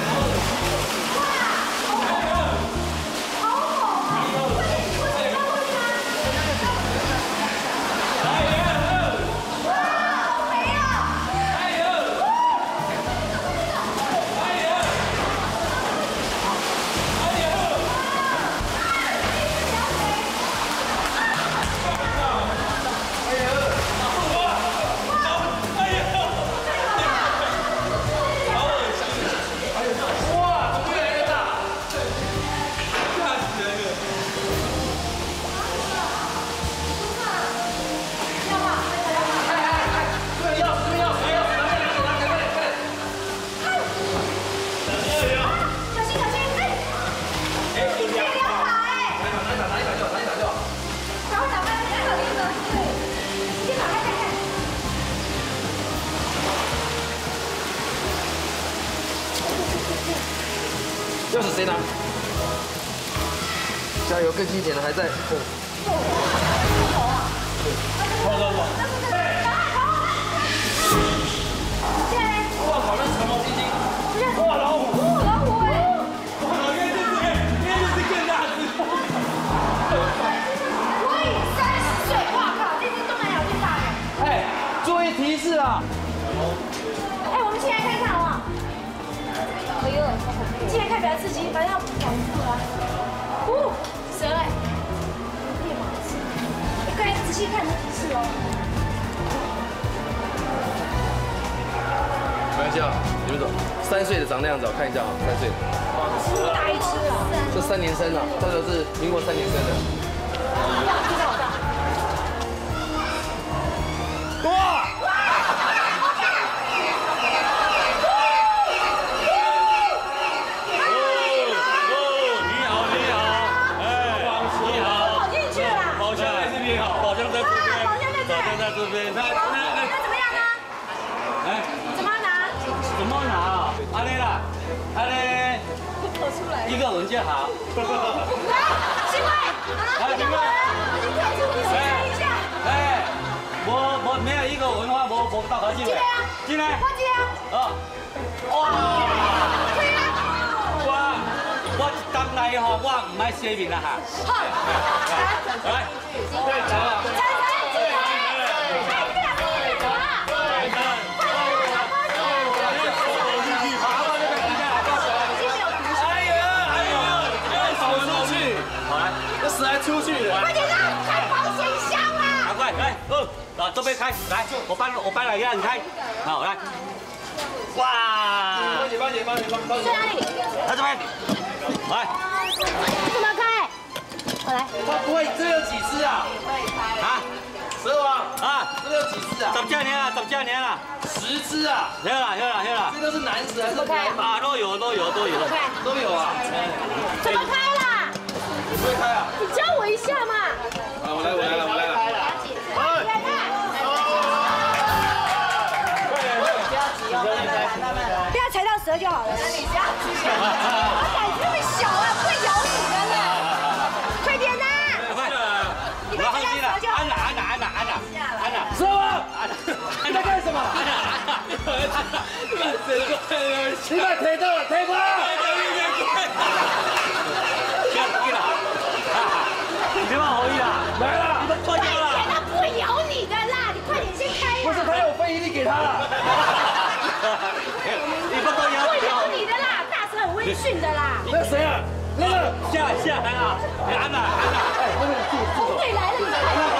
钥匙谁拿？加油，更近一点的还在。哇，好像长毛猩猩。哇，老虎！ 老虎哎！ 哇，应该就是更大只。 我已30岁，哇靠，这只东南亚最大的。 哎，注意提示啊！ 哎，我们进来看看好不好？哎呦，进来看比较刺激，反正要保护啊。蛇哎，猎马刺，你快仔细看你的提示哦。 开玩笑，你们走。3岁的长那样子，我看一下啊，3岁的。 大一只啊！ 这3年生啊，这个是民国3年生的。哇！ 一个人就好。 新伟，一个人，你跳出去试一下。 哎，我没有一个文化，我到何进来？进来。 我进来。 哇！我刚来吼，我唔爱写名啦哈。好，来，对，走了。 死还出去了！ 快点啦，开保险箱啦！ 快来，这边开，来，我搬来让你开，好来。哇！ 帮姐， 在哪里？ 在这边，来。 怎么开？我来。 他不会，这有几只啊？啊？蛇王啊？这有几只啊 ？10只年了 ，10只啊？ 有了。 这都是男蛇还是？ 怎么开啊？都有。 都有啊？ 怎么开啦？ 你不会开啊？ 你教我一下嘛！ 啊，我来了。 不要踩到蛇就好了。那你这样子，我胆子那么小啊，不会咬你的啦。快点呐！你不要踩到蛇就好了。 安娜， 蛇王，你在干什么？你把腿到了，推过来。 给他了。你不够要会咬你的啦，大声很温驯的啦。 那谁啊？那个下来啊！安娜，哎，后面红队来了，你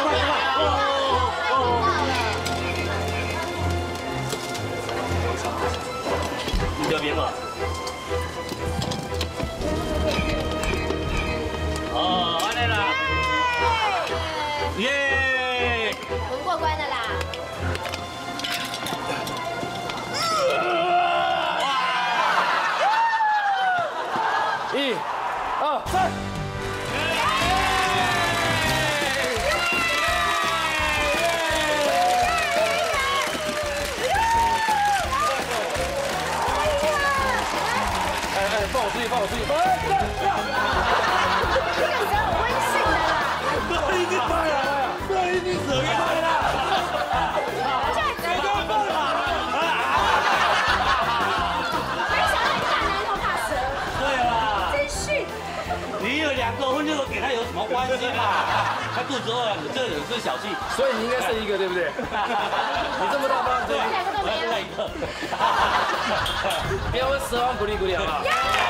你这边吧。哦，安尼啦。耶！ 我们过关了啦。 1、2、3。哎，放我出去，放我出去！ 这个时候温驯的啦。 这已经拍了，这已经死拍了。 没想到你大男人怕蛇。 对啦。 真驯。 你有2公分，这个给他有什么关系嘛？他肚子饿了，你这有只小气。 所以你应该生一个，对不对？你这么大方， 2个都没有。 不要问10万鼓励鼓励好不好？